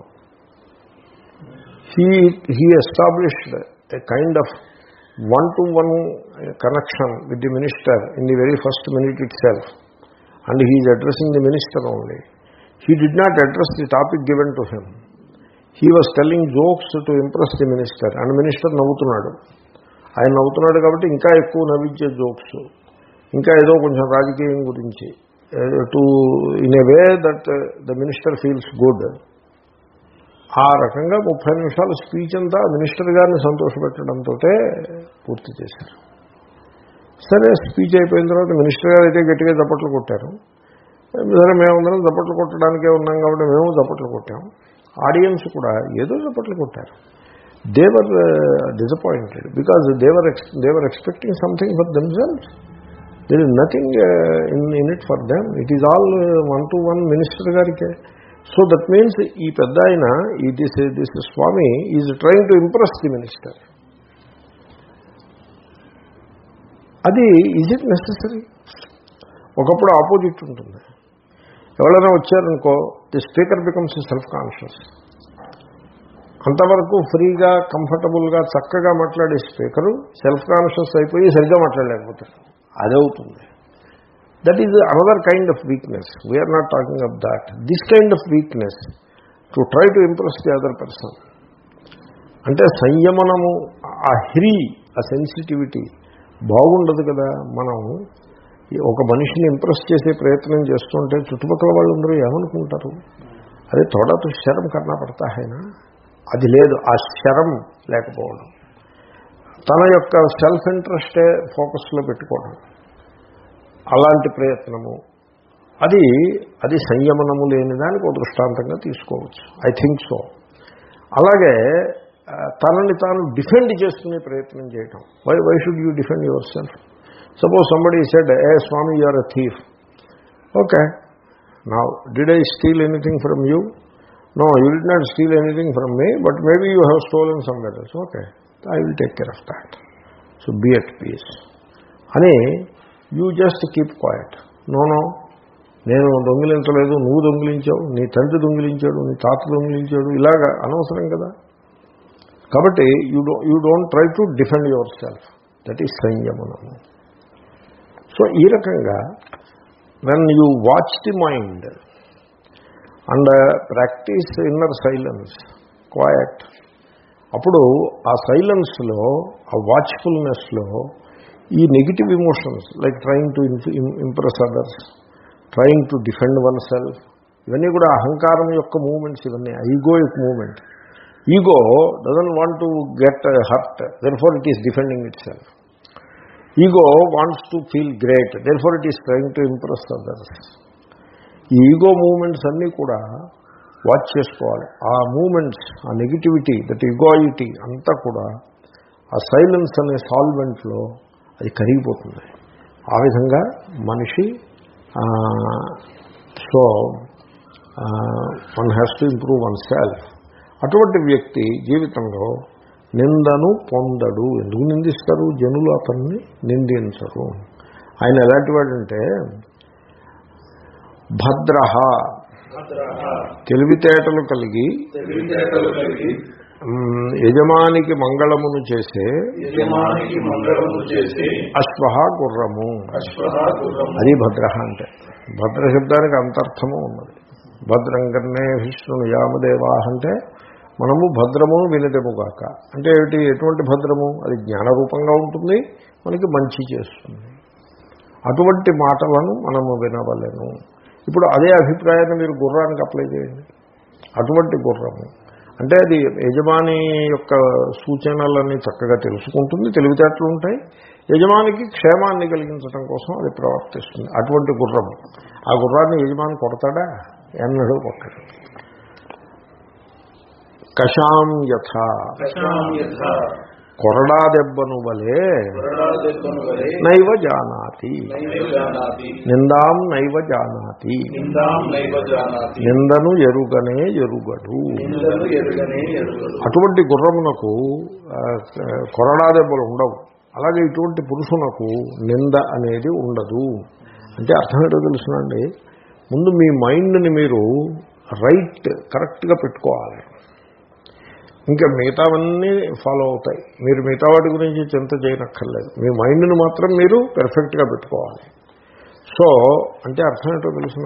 He he established a kind of one to one connection with the minister in the very first minute itself. And he is addressing the minister only. He did not address the topic given to him. He was telling jokes to impress the minister. And minister నవ్వుతున్నాడు. ఆయన నవ్వుతున్నాడు కాబట్టి ఇంకా ఎక్కువ నవ్వించే jokes, ఇంకా ఏదో కొంచెం రాజకీయం గురించి, to in a way that the minister feels good. ఆ రకంగా ముప్పై నిమిషాల స్పీచ్ అంతా మినిస్టర్ గారిని సంతోషపెట్టడంతో పూర్తి చేశారు. సరే, స్పీచ్ అయిపోయిన తర్వాత మినిస్టర్ గారు అయితే గట్టిగా చప్పట్లు కొట్టారు. సరే, మేమందరం చప్పట్లు కొట్టడానికే ఉన్నాం కాబట్టి మేము చప్పట్లు కొట్టాం. ఆడియన్స్ కూడా ఏదో చప్పట్లు కొట్టారు. They were disappointed because they were they were expecting something for themselves. There is nothing in in it for them. It is all one to one minister గారికే. సో దట్ మీన్స్ ఈ పెద్ద ఆయన, ఈ this this swami is trying to impress the minister. అది is it necessary? ఒకప్పుడు opposite ఉంటుంది. ఎవరైనా వచ్చారనుకో, the speaker becomes self conscious. అంతవరకు ఫ్రీగా కంఫర్టబుల్గా చక్కగా మాట్లాడే స్పీకరు సెల్ఫ్ కాన్షియస్ అయిపోయి సరిగ్గా మాట్లాడలేకపోతారు. అదవుతుంది. That is another kind of weakness. We're not talking of that. This kind of weakness to try to impress the other person. అంటే సంయమనము, ఆ హ్రీ, ఆ సెన్సిటివిటీ బాగుండదు కదా. మనం ఒక మనిషిని ఇంప్రెస్ చేసే ప్రయత్నం చేస్తుంటే చుట్టుపక్కల వాళ్ళు అందరూ ఏమనుకుంటారు, అదే తోడతో శరం కన్నా పడతాహైనా, అది లేదు. ఆ శరం లేకపోవడం, తన యొక్క సెల్ఫ్ ఇంట్రెస్టే ఫోకస్లో పెట్టుకోవడం, అలాంటి ప్రయత్నము, అది అది సంయమనము లేని దానికి ఒక దృష్టాంతంగా తీసుకోవచ్చు. I think so. అలాగే తనని తాను డిఫెండ్ చేసుకునే ప్రయత్నం చేయటం. Why why should you defend yourself? Suppose somebody said, ఏ swami you are a thief. Okay, now did I steal anything from you? No, you did not steal anything from me, but maybe you have stolen somewhere else. Okay, I will take care of that. So be at peace. Ani, you just keep quiet. No, no, నేను దొంగిలించలేదు, నువ్వు దొంగిలించావు, నీ తండ్రి దొంగిలించాడు, నీ తాత దొంగిలించాడు, ఇలాగా అనవసరం కదా. కాబట్టి you do you don't try to defend yourself. That is సంయమనము. సో ఈ రకంగా when you watch the mind and practice inner silence, quiet, అప్పుడు ఆ సైలెన్స్లో, ఆ వాచ్ఫుల్నెస్లో ఈ negative emotions like trying to impress others, trying to defend oneself, ఇవన్నీ కూడా అహంకారం యొక్క మూమెంట్స్. ఇవన్నీ egoic moment. Ego doesn't want to get hurt, therefore it is defending itself. Ego wants to feel great, therefore it is trying to impress others. ఈ ego moments అన్నీ కూడా watch చేసుకోవాలి. ఆ మూమెంట్స్, ఆ negativity, that ఈగోయిటీ అంతా కూడా ఆ silence అనే సాల్వెంట్లో అది కరిగిపోతుంది. ఆ విధంగా మనిషి so one has to improve oneself. అటువంటి వ్యక్తి జీవితంలో నిందను పొందడు. ఎందుకు నిందిస్తారు? జనులు అతన్ని నిందించరు. ఆయన ఎలాంటి వాడంటే భద్రః, తెలివితేటలు కలిగి యజమానికి మంగళమును చేసే అశ్వః గుర్రము. అది భద్రః అంటే. భద్ర శబ్దానికి అంతర్థము ఉన్నది. భద్రం కర్ణే విష్ణుయామదేవా అంటే మనము భద్రము వినదెముగాక అంటే ఏమిటి? ఎటువంటి భద్రము? అది జ్ఞానరూపంగా ఉంటుంది, మనకి మంచి చేస్తుంది. అటువంటి మాటలను మనము వినవలెను. ఇప్పుడు అదే అభిప్రాయాన్ని మీరు గుర్రానికి అప్లై చేయండి. అటువంటి గుర్రము అంటే అది యజమాని యొక్క సూచనలన్నీ చక్కగా తెలుసుకుంటుంది, తెలివితేటలు ఉంటాయి, యజమానికి క్షేమాన్ని కలిగించడం కోసం అది ప్రవర్తిస్తుంది. అటువంటి గుర్రము. ఆ గుర్రాన్ని యజమాని కొడతాడా? ఎన్నడూ కొట్టడు. కషాం యథా, కొరడా దెబ్బను వలే నైవ జానాతి, నిందాం నైవ జానాతి, నిందను ఎరుగనే ఎరుగడు. అటువంటి గుర్రమునకు కొరడా దెబ్బలు ఉండవు. అలాగే ఇటువంటి పురుషునకు నింద అనేది ఉండదు. అంటే అర్థం ఏంటో తెలుసునండి. ముందు మీ మైండ్ని మీరు రైట్ కరెక్ట్గా పెట్టుకోవాలి. ఇంకా మిగతావన్నీ ఫాలో అవుతాయి. మీరు మిగతా వాటి గురించి చింత చేయనక్కర్లేదు. మీ మైండ్ని మాత్రం మీరు పెర్ఫెక్ట్గా పెట్టుకోవాలి. సో అంటే అర్థం ఏంటో తెలిసిన,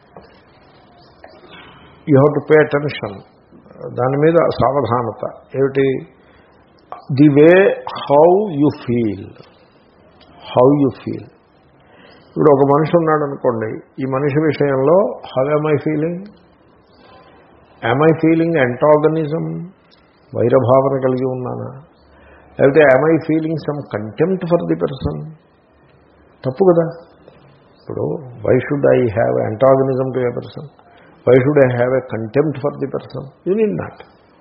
you have to pay attention. దాని మీద సావధానత. ఏమిటి? The way how you feel, how you feel. ఇప్పుడు ఒక మనిషి ఉన్నాడు అనుకోండి, ఈ మనిషి విషయంలో how am I feeling? Am I feeling antagonism, వైరభావన కలిగి ఉన్నానా? లేకపోతే am I feeling some contempt for the person? తప్పు కదా. ఇప్పుడు why should I have antagonism to a person? Why should I have a contempt for the person? You need not.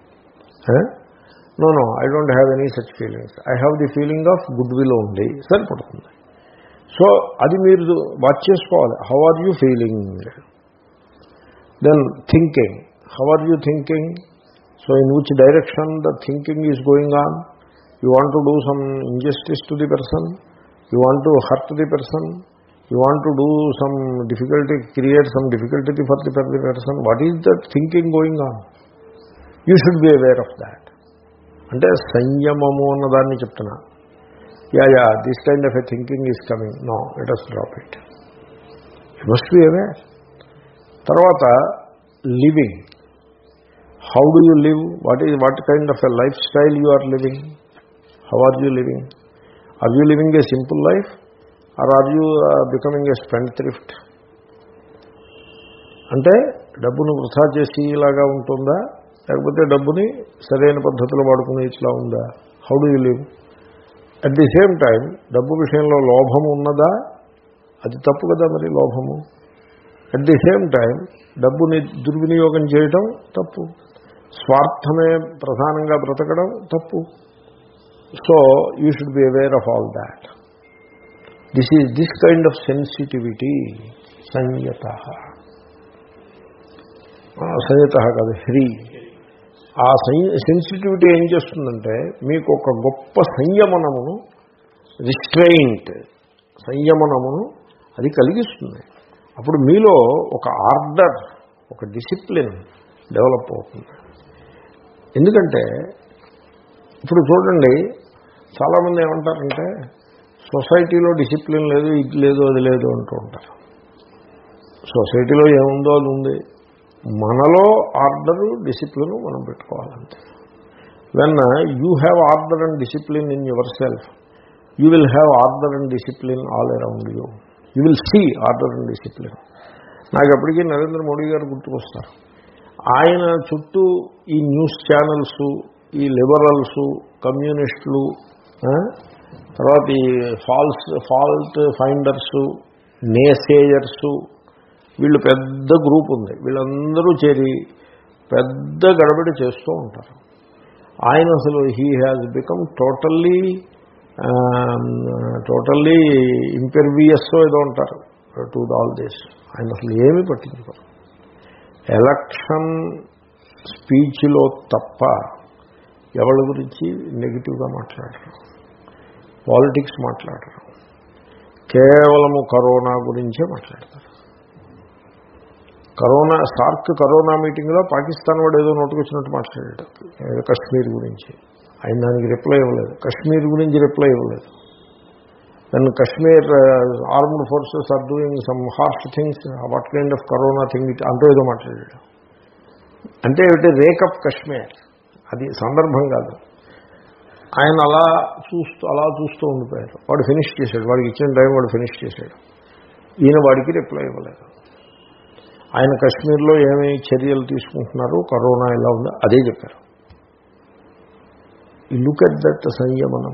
No no I don't have any such feelings. I have the feeling of good will only. సరిపడుతుంది. So అది మీరు watch చేసుకోవాలి. How are you feeling? Then thinking. How are you thinking? So in which direction the thinking is going on? You want to do some injustice to the person? You want to hurt the person? You want to do some difficulty, create some difficulty for the person? What is that thinking going on? You should be aware of that. అంటే సంయమము అన్నదాన్ని చెప్తున్నా. Yeah yeah this kind of a thinking is coming, no let us drop it. You must be aware. తర్వాత living. How do you live? What is what kind of a lifestyle you are living? How are you living? Are you living a simple life or are you becoming a spendthrift? అంటే డబ్బును వృధా చేసి ఇలాగా ఉంటుందా, లేకపోతే డబ్బుని సరైన పద్ధతిలో వాడుకునే ఇట్లా ఉందా? How do you live? At the same time డబ్బు విషయంలో లోభము ఉన్నదా? అది తప్పు కదా మరి లోభము. అట్ ది సేమ్ టైం డబ్బుని దుర్వినియోగం చేయడం తప్పు. స్వార్థమే ప్రధానంగా బ్రతకడం తప్పు. So you should be aware of all that. This is this kind of sensitivity సంయత. సంయత కాదు, హ్రీ. ఆ సెన్సిటివిటీ ఏం చేస్తుందంటే మీకు ఒక గొప్ప సంయమనమును, రిస్ట్రెయింట్ సంయమనమును అది కలిగిస్తుంది. అప్పుడు మీలో ఒక ఆర్డర్, ఒక డిసిప్లిన్ డెవలప్ అవుతుంది. ఎందుకంటే ఇప్పుడు చూడండి, చాలామంది ఏమంటారంటే సొసైటీలో డిసిప్లిన్ లేదు, ఇది లేదు, అది లేదు అంటూ ఉంటారు. సొసైటీలో ఏముందో అది ఉంది. మనలో ఆర్డరు, డిసిప్లిన్ మనం పెట్టుకోవాలంతే. When you have order and discipline in yourself, you will have order and discipline all around you. You will see order and discipline. నాకు ఎప్పటికీ నరేంద్ర మోడీ గారు గుర్తుకొస్తారు. ఆయన చుట్టూ ఈ న్యూస్ ఛానల్స్, ఈ లిబరల్స్, కమ్యూనిస్టులు, తర్వాత ఈ ఫాల్స్ ఫాల్ట్ ఫైండర్స్, నేసేయర్స్, వీళ్ళు పెద్ద గ్రూప్ ఉంది. వీళ్ళందరూ చేరి పెద్ద గడబడి చేస్తూ ఉంటారు. ఆయన అసలు he has become totally totally impervious ఏదో ఉంటారు టు ఆల్ దిస్. ఆయన అసలు ఏమీ పట్టించుకోరు. ఎలక్షన్ స్పీచ్లో తప్ప ఎవరి గురించి నెగిటివ్గా మాట్లాడరు, పాలిటిక్స్ మాట్లాడరు, కేవలము కరోనా గురించే మాట్లాడతారు. కరోనా సార్క్ కరోనా మీటింగ్లో పాకిస్తాన్ వాడు ఏదో నోటుకొచ్చినట్టు మాట్లాడాడు కశ్మీర్ గురించి. ఆయన దానికి రిప్లై ఇవ్వలేదు. కశ్మీర్ గురించి రిప్లై ఇవ్వలేదు. Then Kashmir armed forces are doing some harsh things, what kind of corona thing it అంటూ ఏదో మాట్లాడాడు. అంటే ఏమిటి, రేకప్ కశ్మీర్. అది సందర్భం కాదు. ఆయన అలా చూస్తూ అలా చూస్తూ ఉండిపోయారు. వాడు ఫినిష్ చేశాడు, వాడికి ఇచ్చిన టైం వాడు ఫినిష్ చేశాడు. ఈయన వాడికి రిప్లై ఇవ్వలేదు. ఆయన కశ్మీర్లో ఏమేమి చర్యలు తీసుకుంటున్నారు, కరోనా ఎలా ఉందో అదే చెప్పారు. ఈ లుక్ ఎట్ దట్ సంయమనం.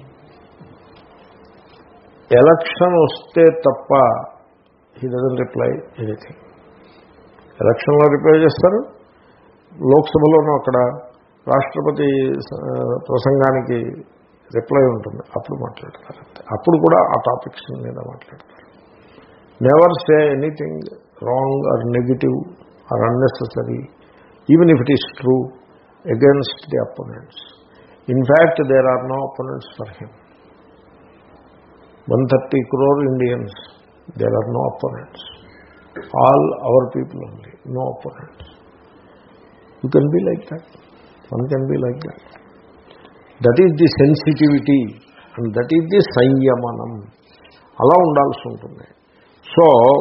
ఎలక్షన్ వస్తే తప్ప హీ డజంట్ రిప్లై ఎనీథింగ్. ఎలక్షన్లో రిప్లై చేస్తారు, లోక్సభలోనూ అక్కడ రాష్ట్రపతి ప్రసంగానికి రిప్లై ఉంటుంది, అప్పుడు మాట్లాడతారు. అప్పుడు కూడా ఆ టాపిక్స్ మీద మాట్లాడతారు. Never say anything wrong or negative or unnecessary, even if it is true, against the opponents. In fact there are no opponents for him. one hundred thirty crore Indians, there are no opponents. All our people only, no opponents. You can be like that. One can be like that. That is the sensitivity and that is the సంయమనం. అలా ఉండాల్సి ఉంటుంది. So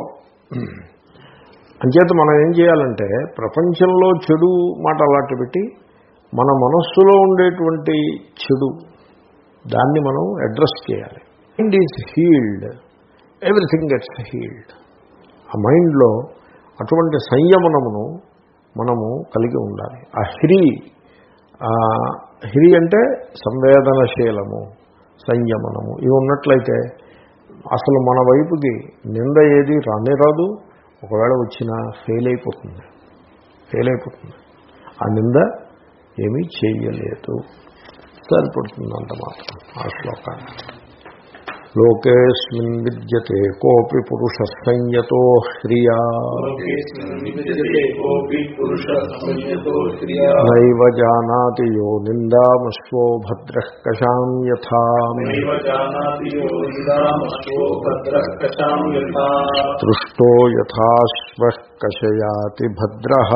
అంచేత మనం ఏం చేయాలంటే ప్రపంచంలో చెడు మాట అలాంటి పెట్టి మన మనస్సులో ఉండేటువంటి చెడు దాన్ని మనం అడ్రస్ చేయాలి. Mind is healed, everything gets healed. ఆ మైండ్లో అటువంటి సంయమనమును మనము కలిగి ఉండాలి. ఆ హ్రీ, హ్రీ అంటే సంవేదనశీలము, సంయమనము ఇవి ఉన్నట్లయితే అసలు మన వైపుకి నింద ఏది రానే రాదు. ఒకవేళ వచ్చినా ఫెయిల్ అయిపోతుంది ఫెయిల్ అయిపోతుంది ఆ నింద ఏమీ చేయలేదు. సరిపడుతుంది అంత మాత్రం ఆ శ్లోకాన్ని. లోకేస్మిన్ విద్యతే కోపి పురుష సంయతో హ్రియా నైవ జానాతి యో నిందామశ్వో భద్రః కషాం యథా దృష్టో యథా శ్వః కషయాతి భద్రః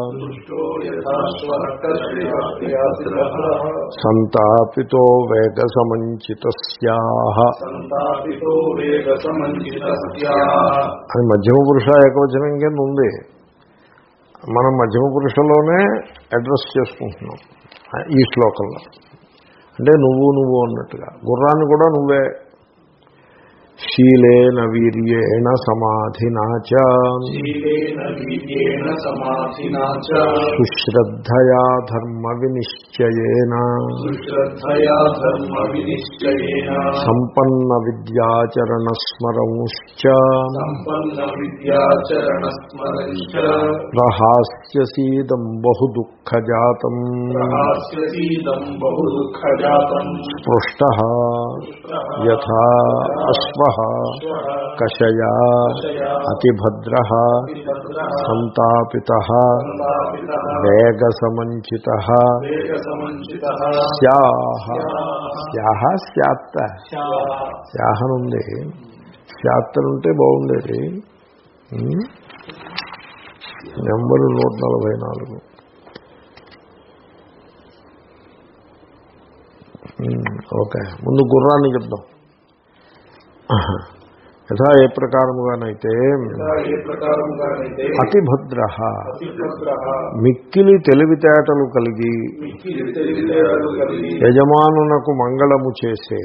సంతాపితో వేగసమంచితస్యాః అని మధ్యమ పురుష ఏకవచనం కింద ఉంది. మనం మధ్యమ పురుషలోనే అడ్రస్ చేసుకుంటున్నాం ఈ శ్లోకంలో. అంటే నువ్వు నువ్వు అన్నట్టుగా గుర్రాన్ని కూడా నువ్వే. శీలేన వీర్యేణ సమాధినా చ సుశ్రద్ధయా ధర్మ వినిశ్చయేన సంపన్న విద్యాచరణస్మరంశ్చ ప్రహాస్యసీదం బహు దుఃఖజాతం స్పృష్టః యథా అశ్వ కషయా అతిభద్రః సంతాపితః వేగసమంచితః స్యాహ స్యాహ స్యాత్త స్యాహనుంది. స్యాత్తనుంటే బాగుండేది. నెంబరు నూట నలభై నాలుగు. ఓకే, ముందు గుర్రాన్ని చెప్దాం. యథా ఏ ప్రకారముగానైతే అతిభద్ర మిక్కిలి తెలివితేటలు కలిగి యజమానునకు మంగళము చేసే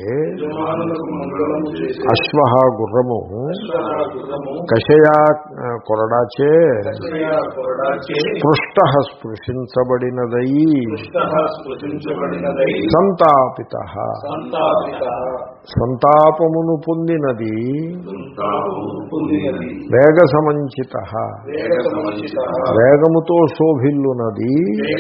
అశ్వ గుర్రము కషయా కొరడాచే స్పృష్ట స్పృశించబడినదై సంతాపిత సంతాపమును పొందినది వేగ సమంచిత వేగముతో శోభిల్లునది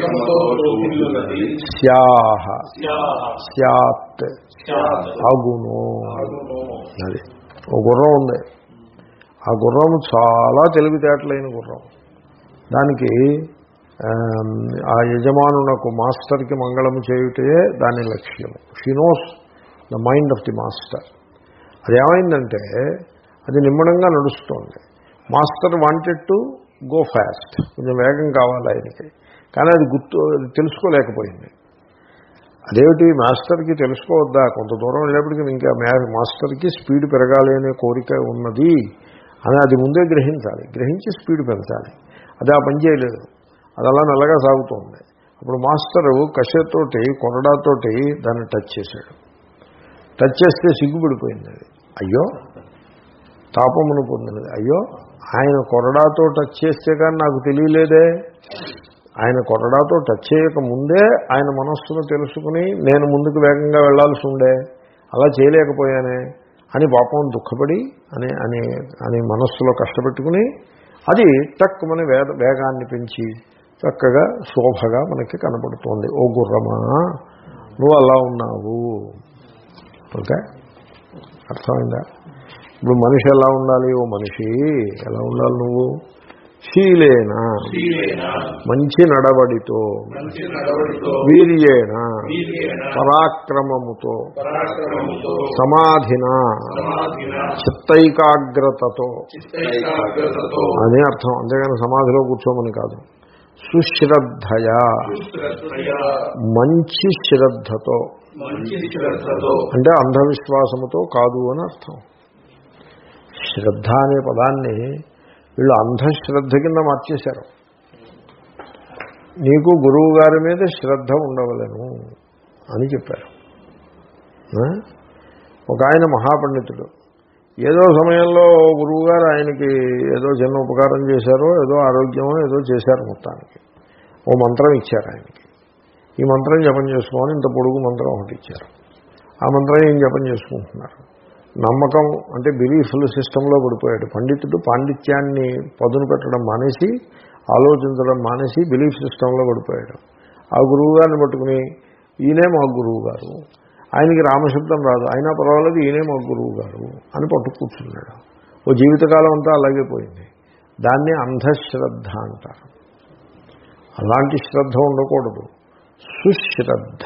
స్యాహ స్యాత్ అగును. అది ఓ గుర్రం ఉంది. ఆ గుర్రం చాలా తెలివితేటలైన గుర్రం. దానికి ఆ యజమానునకు మాస్టర్కి మంగళము చేయుటే దాని లక్ష్యము. She knows the mind of the master. అదేమైందంటే అది నిమ్మడంగా నడుస్తోంది. Master wanted to go fast, కొంచెం వేగం కావాలి ఆయనకి, కానీ అది గుర్తు తెలుసుకోలేకపోయింది. అదేమిటి మాస్టర్కి తెలుసుకోవద్దా? కొంత దూరం వెళ్ళేప్పటికీ ఇంకా మాస్టర్కి స్పీడ్ పెరగాలి అనే కోరిక ఉన్నది అని అది ముందే గ్రహించాలి. గ్రహించి స్పీడ్ పెంచాలి. అది ఆ పని చేయలేదు. అది అలా నల్లగా సాగుతోంది. అప్పుడు మాస్టరు కషతోటి కొరడాతోటి దాన్ని టచ్ చేశాడు. టచ్ చేస్తే సిగ్గుపడిపోయింది. అది అయ్యో తాపమును పొందినది. అయ్యో ఆయన కొరడాతో టచ్ చేస్తే కానీ నాకు తెలియలేదే. ఆయన కొరడాతో టచ్ చేయక ముందే ఆయన మనస్సును తెలుసుకుని నేను ముందుకు వేగంగా వెళ్లాల్సి ఉండే, అలా చేయలేకపోయానే అని పాపం దుఃఖపడి అని అని అని మనస్సులో కష్టపెట్టుకుని అది తక్కువని వేగ వేగాన్ని పెంచి చక్కగా శోభగా మనకి కనపడుతోంది. ఓ గుర్రమా నువ్వు అలా ఉన్నావు. ఓకే, అర్థమైందా? ఇప్పుడు మనిషి ఎలా ఉండాలి? ఓ మనిషి ఎలా ఉండాలి? నువ్వు శీలేన మంచి నడవడితో, వీర్యేణ పరాక్రమముతో, సమాధిన చిత్తైకాగ్రతతో అదే అర్థం. అంతేగాని సమాధిలో కూర్చోమని కాదు. సుశ్రద్ధయా మంచి శ్రద్ధతో, అంటే అంధవిశ్వాసముతో కాదు అని అర్థం. శ్రద్ధ అనే పదాన్ని వీళ్ళు అంధశ్రద్ధ కింద మార్చేశారు. నీకు గురువు గారి మీద శ్రద్ధ ఉండవలేను అని చెప్పారు. ఒక ఆయన మహాపండితుడు ఏదో సమయంలో గురువుగారు ఆయనకి ఏదో చిన్న ఉపకారం చేశారో, ఏదో ఆరోగ్యమో ఏదో చేశారు. మొత్తానికి ఓ మంత్రం ఇచ్చారు ఆయనకి. ఈ మంత్రం జపం చేసుకోమని ఇంత పొడుగు మంత్రం ఒకటి ఇచ్చారు. ఆ మంత్రం ఏం జపం చేసుకుంటున్నారు. నమ్మకం అంటే బిలీఫ్ల సిస్టంలో పడిపోయాడు పండితుడు. పాండిత్యాన్ని పదును పెట్టడం మానేసి, ఆలోచించడం మానేసి బిలీఫ్ సిస్టంలో పడిపోయాడు. ఆ గురువు గారిని పట్టుకుని ఈయనే మా గురువు గారు, ఆయనకి రామశబ్దం రాదు, అయినా పర్వాలేదు ఈయనే మా గురువు గారు అని పట్టు కూర్చున్నాడు. ఓ జీవితకాలం అంతా అలాగే పోయింది. దాన్ని అంధశ్రద్ధ అంటారు. అలాంటి శ్రద్ధ ఉండకూడదు. సుశ్రద్ధ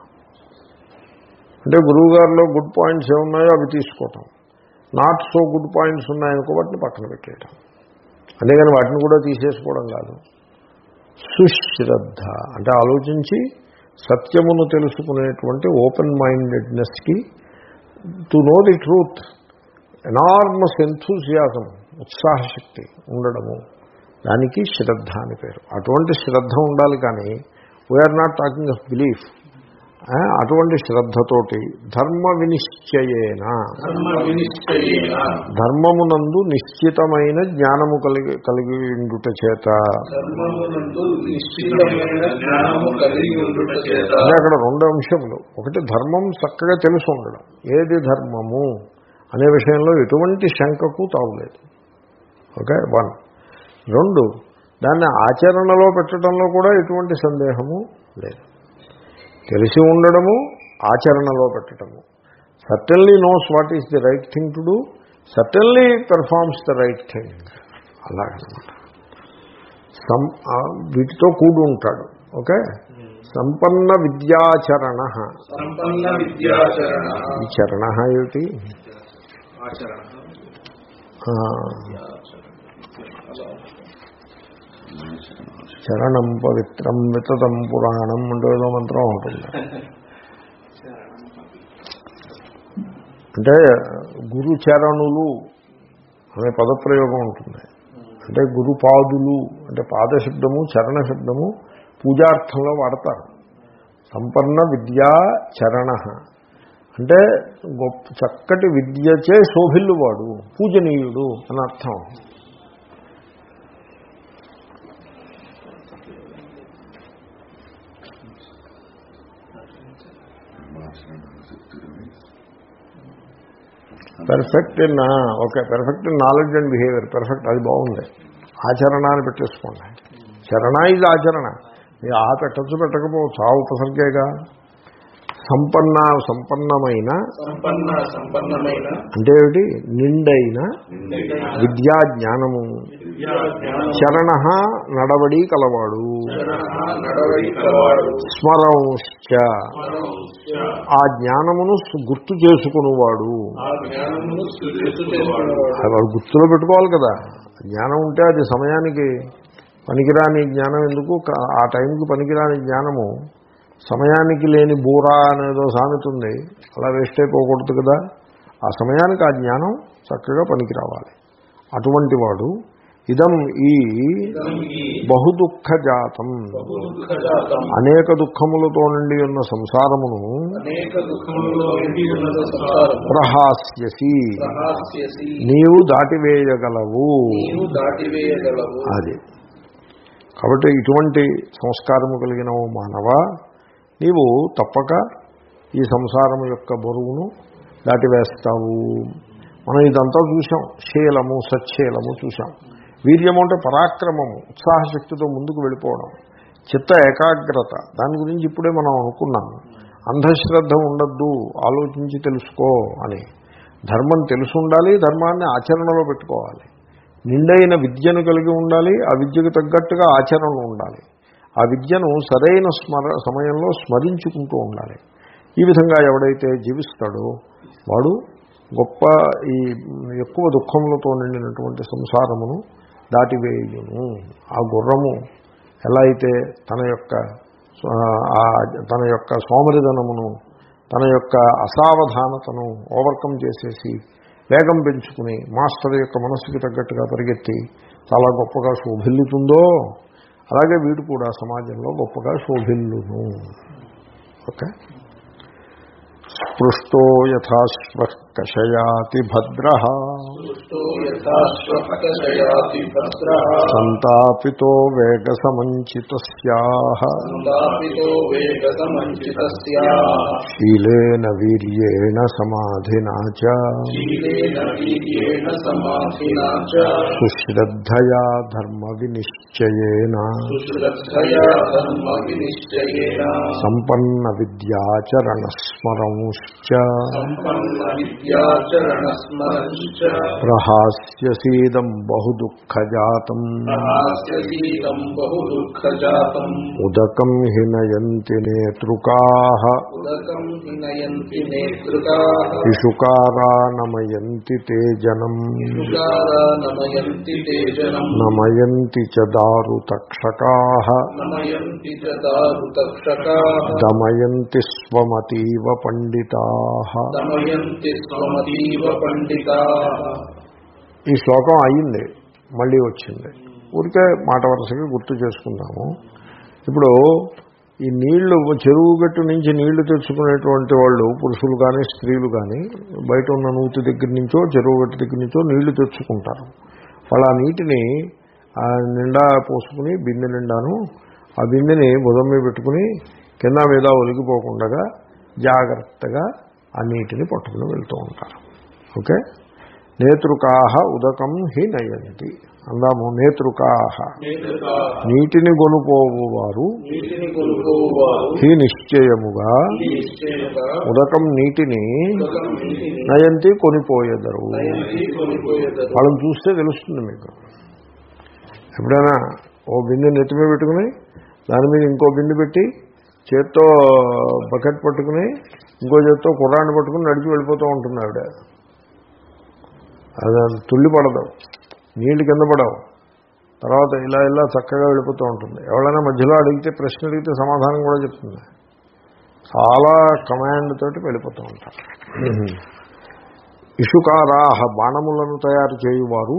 అంటే గురువుగారిలో గుడ్ పాయింట్స్ ఏమున్నాయో అవి తీసుకోవటం, నాట్ సో గుడ్ పాయింట్స్ ఉన్నాయనుకో వాటిని పక్కన పెట్టేయటం. అంతేగాని వాటిని కూడా తీసేసుకోవడం కాదు. సుశ్రద్ధ అంటే ఆలోచించి సత్యమును తెలుసుకునేటువంటి ఓపెన్ మైండెడ్నెస్కి, to know the truth, enormous enthusiasm, ఉత్సాహశక్తి ఉండడము, దానికి శ్రద్ధ అని పేరు. అటువంటి శ్రద్ధ ఉండాలి. కానీ we're not talking of belief. అటువంటి శ్రద్ధతోటి ధర్మ వినిశ్చయేన, ధర్మమునందు నిశ్చితమైన జ్ఞానము కలిగి కలిగి ఉండుట చేత, అంటే అక్కడ రెండు అంశములు. ఒకటి ధర్మం చక్కగా తెలిసి ఉండడం, ఏది ధర్మము అనే విషయంలో ఎటువంటి శంకకు తావులేదు. Okay, one. రెండు, దాన్ని ఆచరణలో పెట్టడంలో కూడా ఎటువంటి సందేహము లేదు. తెలిసి ఉండడము, ఆచరణలో పెట్టడము. Certainly knows what is the right thing to do, certainly performs the right thing. అలాగనమాట. సం వీటితో కూడి ఉంటాడు. ఓకే, సంపన్న విద్యాచరణ. ఈ చరణ ఏమిటి? చరణం పవిత్రం వితతం పురాణం అంటే ఏదో మంత్రం ఉంటుంది. అంటే గురుచరణులు అనే పదప్రయోగం ఉంటుంది. అంటే గురుపాదులు అంటే పాదశబ్దము, చరణ శబ్దము పూజార్థంలో వాడతారు. సంపన్న విద్యా చరణ అంటే గొప్ప చక్కటి విద్యచే శోభిల్లువాడు, పూజనీయుడు అని అర్థం. Perfect in okay perfect in knowledge and behaviour. Perfect, అది బాగుంది. ఆచరణ అని పెట్టేసుకోండి. చరణ ఇది ఆచరణ. మీరు ఆ పెట్టచ్చు, పెట్టకపోవచ్చు, ఆ ఉపసర్గేగా. సంపన్న సంపన్నమైన అంటే ఏమిటి? నిండైన విద్యా జ్ఞానము. చరణ నడవడి కలవాడు. స్మరంశ్చ ఆ జ్ఞానమును గుర్తు చేసుకునేవాడు. వాడు గుర్తులో పెట్టుకోవాలి కదా. జ్ఞానం ఉంటే అది సమయానికి పనికిరాని జ్ఞానం ఎందుకు? ఆ టైంకి పనికిరాని జ్ఞానము సమయానికి లేని బూరా అనేదో సామెత ఉంది, అలా వేస్ట్ అయిపోకూడదు కదా. ఆ సమయానికి ఆ జ్ఞానం చక్కగా పనికి రావాలి. అటువంటి వాడు ఇదం ఈ బహుదుఃఖ జాతం అనేక దుఃఖములతో నిండి ఉన్న సంసారమును ప్రహాస్యసి నీవు దాటివేయగలవు. అది కాబట్టి ఇటువంటి సంస్కారము కలిగిన ఓ మానవ, నీవు తప్పక ఈ సంసారము యొక్క బరువును దాటివేస్తావు. మనం ఇదంతా చూసాం. శీలము, సచ్చీలము చూసాం. వీర్యము అంటే పరాక్రమము, ఉత్సాహశక్తితో ముందుకు వెళ్ళిపోవడం. చిత్త ఏకాగ్రత, దాని గురించి ఇప్పుడే మనం అనుకున్నాము. అంధశ్రద్ధ ఉండద్దు, ఆలోచించి తెలుసుకో అని. ధర్మం తెలిసి ఉండాలి, ధర్మాన్ని ఆచరణలో పెట్టుకోవాలి. నిండైన విద్యను కలిగి ఉండాలి, ఆ విద్యకు తగ్గట్టుగా ఆచరణ ఉండాలి. ఆ విద్యను సరైన స్మర సమయంలో స్మరించుకుంటూ ఉండాలి. ఈ విధంగా ఎవడైతే జీవిస్తాడో వాడు గొప్ప ఈ ఎక్కువ దుఃఖములతో నిండినటువంటి సంసారమును దాటివేయును. ఆ గుర్రము ఎలా అయితే తన యొక్క తన యొక్క సోమరిధనమును, తన యొక్క అసావధానతను ఓవర్కమ్ చేసేసి వేగం పెంచుకుని మాస్టర్ యొక్క మనస్సుకి తగ్గట్టుగా పరిగెత్తి చాలా గొప్పగా శోభిల్లుతుందో, అలాగే వీడు కూడా సమాజంలో గొప్పగా శోభిల్లును. ఓకే. స్పృష్టో యథాశ్వకషయాతి భద్రః సంతాపితో వేగసమంచితస్యాః శీలేన వీర్యేణ సమాధినా చ సుశ్రద్ధయా ధర్మ వినిశ్చయేన సంపన్న విద్యాచరణ స్మరం ప్రహాస్యసీదం బహుదుఃఖజాతం ఉదకం హినయంతి నేతృకాః ఇషుకారా నమయంతి తే జనం నమయంతి చ దారుతక్షకాః దమయంతి స్వమతీవ పండితాః. ఈ శ్లోకం అయింది, మళ్ళీ వచ్చింది. ఊరికే మాట వరుసగా గుర్తు చేసుకుందాము. ఇప్పుడు ఈ నీళ్లు, చెరువు గట్టు నుంచి నీళ్లు తెచ్చుకునేటువంటి వాళ్ళు, పురుషులు కానీ స్త్రీలు కానీ, బయట ఉన్న నూతి దగ్గర నుంచో చెరువు గట్టు దగ్గర నుంచో నీళ్లు తెచ్చుకుంటారు. వాళ్ళు ఆ నీటిని నిండా పోసుకుని బిందె నిండాను ఆ బిందెని బుధం మీద పెట్టుకుని కింద మీద ఒలిగిపోకుండా జాగ్రత్తగా ఆ నీటిని పట్టుకుని వెళ్తూ ఉంటారు. ఓకే. నేతృకాహ ఉదకం హి నయంతి అందాము. నేతృకాహ నీటిని గొనుపోవువారు హి నిశ్చయముగా ఉదకం నీటిని నయంతి కొనిపోయేదరు. వాళ్ళని చూస్తే తెలుస్తుంది మీకు. ఎప్పుడైనా ఓ బిందె నెత్తి మీద పెట్టుకుని దాని మీద ఇంకో బిందె పెట్టి చేత్తో బకెట్ పట్టుకుని ఇంకో చేత్తో కుర్రాన్ని పట్టుకుని నడిచి వెళ్ళిపోతూ ఉంటుంది ఆవిడ. అది తుల్లి పడదు, నీళ్లు కింద పడవు. తర్వాత ఇలా ఇలా చక్కగా వెళ్ళిపోతూ ఉంటుంది. ఎవరైనా మధ్యలో అడిగితే, ప్రశ్న అడిగితే సమాధానం కూడా చెప్తుంది. చాలా కమాండ్ తోటి వెళ్ళిపోతూ ఉంటారు. ఇషుకారాహ బాణములను తయారు చేయువారు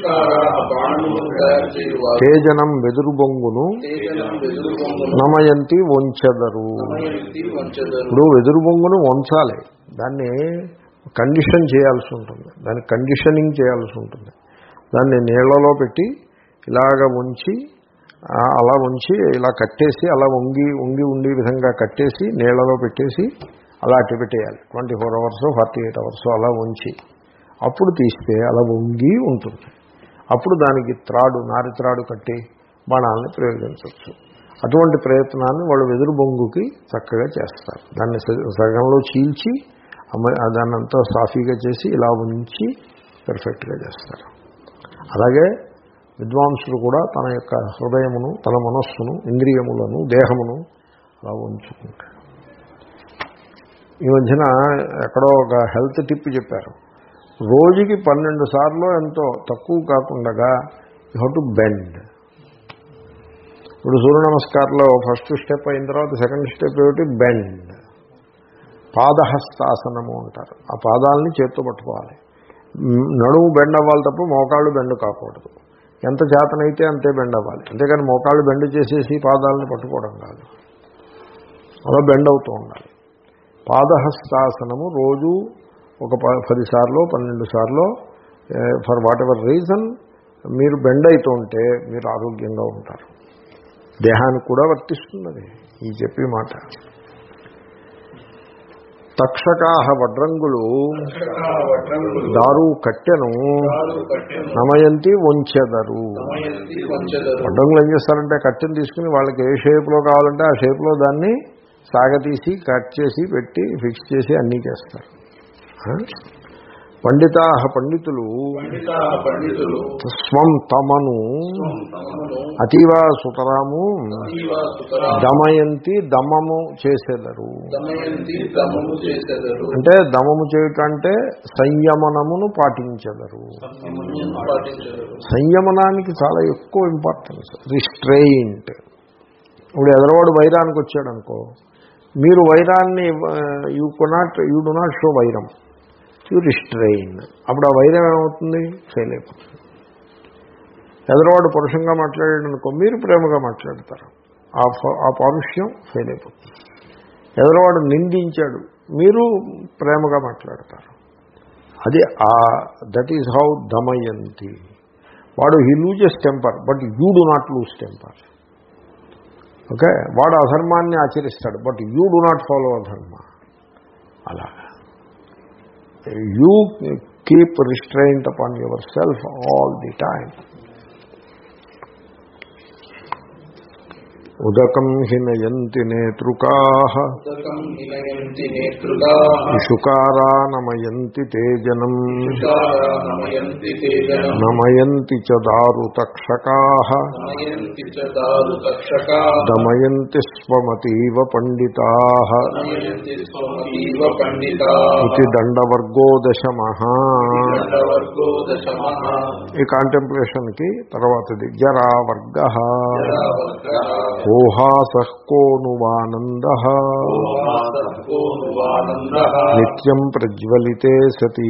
తేజనం వెదురు బొంగును నమయంతి వంచెదరు. ఇప్పుడు వెదురు బొంగును వంచాలి, దాన్ని కండిషన్ చేయాల్సి ఉంటుంది, దాన్ని కండిషనింగ్ చేయాల్సి ఉంటుంది. దాన్ని నీళ్లలో పెట్టి ఇలాగ ఉంచి అలా ఉంచి ఇలా కట్టేసి అలా వంగి వంగి ఉండే విధంగా కట్టేసి నీళ్లలో పెట్టేసి అలా అట్టి పెట్టేయాలి. Twenty four hours forty eight hours అలా ఉంచి అప్పుడు తీస్తే అలా వంగి ఉంటుంది. అప్పుడు దానికి త్రాడు, నారి త్రాడు కట్టి బాణాలని ప్రయోగించవచ్చు. అటువంటి ప్రయత్నాన్ని వాళ్ళు వెదురు బొంగుకి చక్కగా చేస్తారు. దాన్ని సగంలో చీల్చి దాన్ని అంతా సాఫీగా చేసి ఇలా ఉంచి పెర్ఫెక్ట్గా చేస్తారు. అలాగే విద్వాంసులు కూడా తన యొక్క హృదయమును, తన మనస్సును, ఇంద్రియములను, దేహమును అలా ఉంచుకుంటారు. ఈ మధ్యన ఎక్కడో ఒక హెల్త్ టిప్ చెప్పారు. రోజుకి పన్నెండు సార్లు ఎంతో తక్కువ కాకుండా యూ హ్యావ్ టు బెండ్. ఇప్పుడు సూర్య నమస్కారంలో ఫస్ట్ స్టెప్ అయిన తర్వాత సెకండ్ స్టెప్ ఏమిటి? బెండ్. పాదహస్తాసనము అంటారు. ఆ పాదాలని చేత్తో పట్టుకోవాలి. నడుము బెండ్ అవ్వాలి తప్ప మోకాళ్ళు బెండ్ కాకూడదు. ఎంత చేతనైతే అంతే బెండ్ అవ్వాలి. అంతేకాని మోకాళ్ళు బెండ్ చేసేసి పాదాలని పట్టుకోవడం కాదు, అలా బెండ్ అవుతూ ఉండాలి. పాదహస్తాసనము రోజు ఒక పది సార్లు పన్నెండు సార్లు ఫర్ వాట్ ఎవర్ రీజన్ మీరు బెండ్ అవుతూ ఉంటే మీరు ఆరోగ్యంగా ఉంటారు. దేహానికి కూడా వర్తిస్తున్నది ఈ చెప్పి మాట. తక్షకాహ వడ్రంగులు దారు కట్టెను నమయంతి వంచెదరు. వడ్రంగులు ఏం చేస్తారంటే కట్టెను తీసుకుని వాళ్ళకి ఏ షేప్లో కావాలంటే ఆ షేప్లో దాన్ని సాగతీసి కట్ చేసి పెట్టి ఫిక్స్ చేసి అన్నీ చేస్తారు. పండితాహ పండితులు స్వం తమను అతీవ సుతరాము దమయంతి దమము చేసేదరు. అంటే దమము చేయటంటే సంయమనమును పాటించెదరు. సంయమనానికి చాలా ఎక్కువ ఇంపార్టెన్స్. రిస్ట్రెయింట్. ఇప్పుడు ఎదరవాడు వైరానికి వచ్చాడనుకో, మీరు వైరాన్ని you cannot you do not show వైరం, యూ రిస్ట్రెయిన్. అప్పుడు ఆ వైరం ఏమవుతుంది? ఫెయిల్ అయిపోతుంది. ఎదరవాడు పరుషంగా మాట్లాడాడు అనుకో, మీరు ప్రేమగా మాట్లాడతారు, ఆ పౌరుష్యం ఫెయిల్ అయిపోతుంది. ఎదరవాడు నిందించాడు, మీరు ప్రేమగా మాట్లాడతారు. అది ఆ దట్ ఈజ్ హౌ దమయంతి. వాడు he loses temper, but you do not lose temper. Okay. వాడు అధర్మాన్ని ఆచరిస్తాడు, but you do not follow అధర్మ. అలాగా you keep restraint upon yourself all the time. ఉదకం హినయంతి నేతృకాః ఇషుకారా నమయంతి తేజనం నమయంతి చ దారుతక్షకాః దమయంతి స్వమతీవ పండితాః ఇతి దండవర్గో దశమః. ఈ కాంటెంప్లేషన్ కి తర్వాతది జరావర్గః ఓహాసః కోనువానందః నిత్యం ప్రజ్వలితే సతి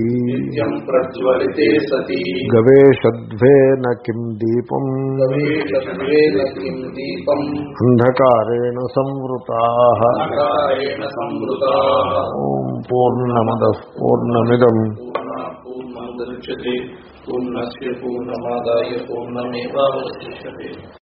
గవేషద్వేన కిం దీపం అంధకారేణ సంవృతాః. ఓం పూర్ణమదః పూర్ణమిదం పూర్ణస్య పూర్ణమాదాయ పూర్ణమేవావశిష్యతే.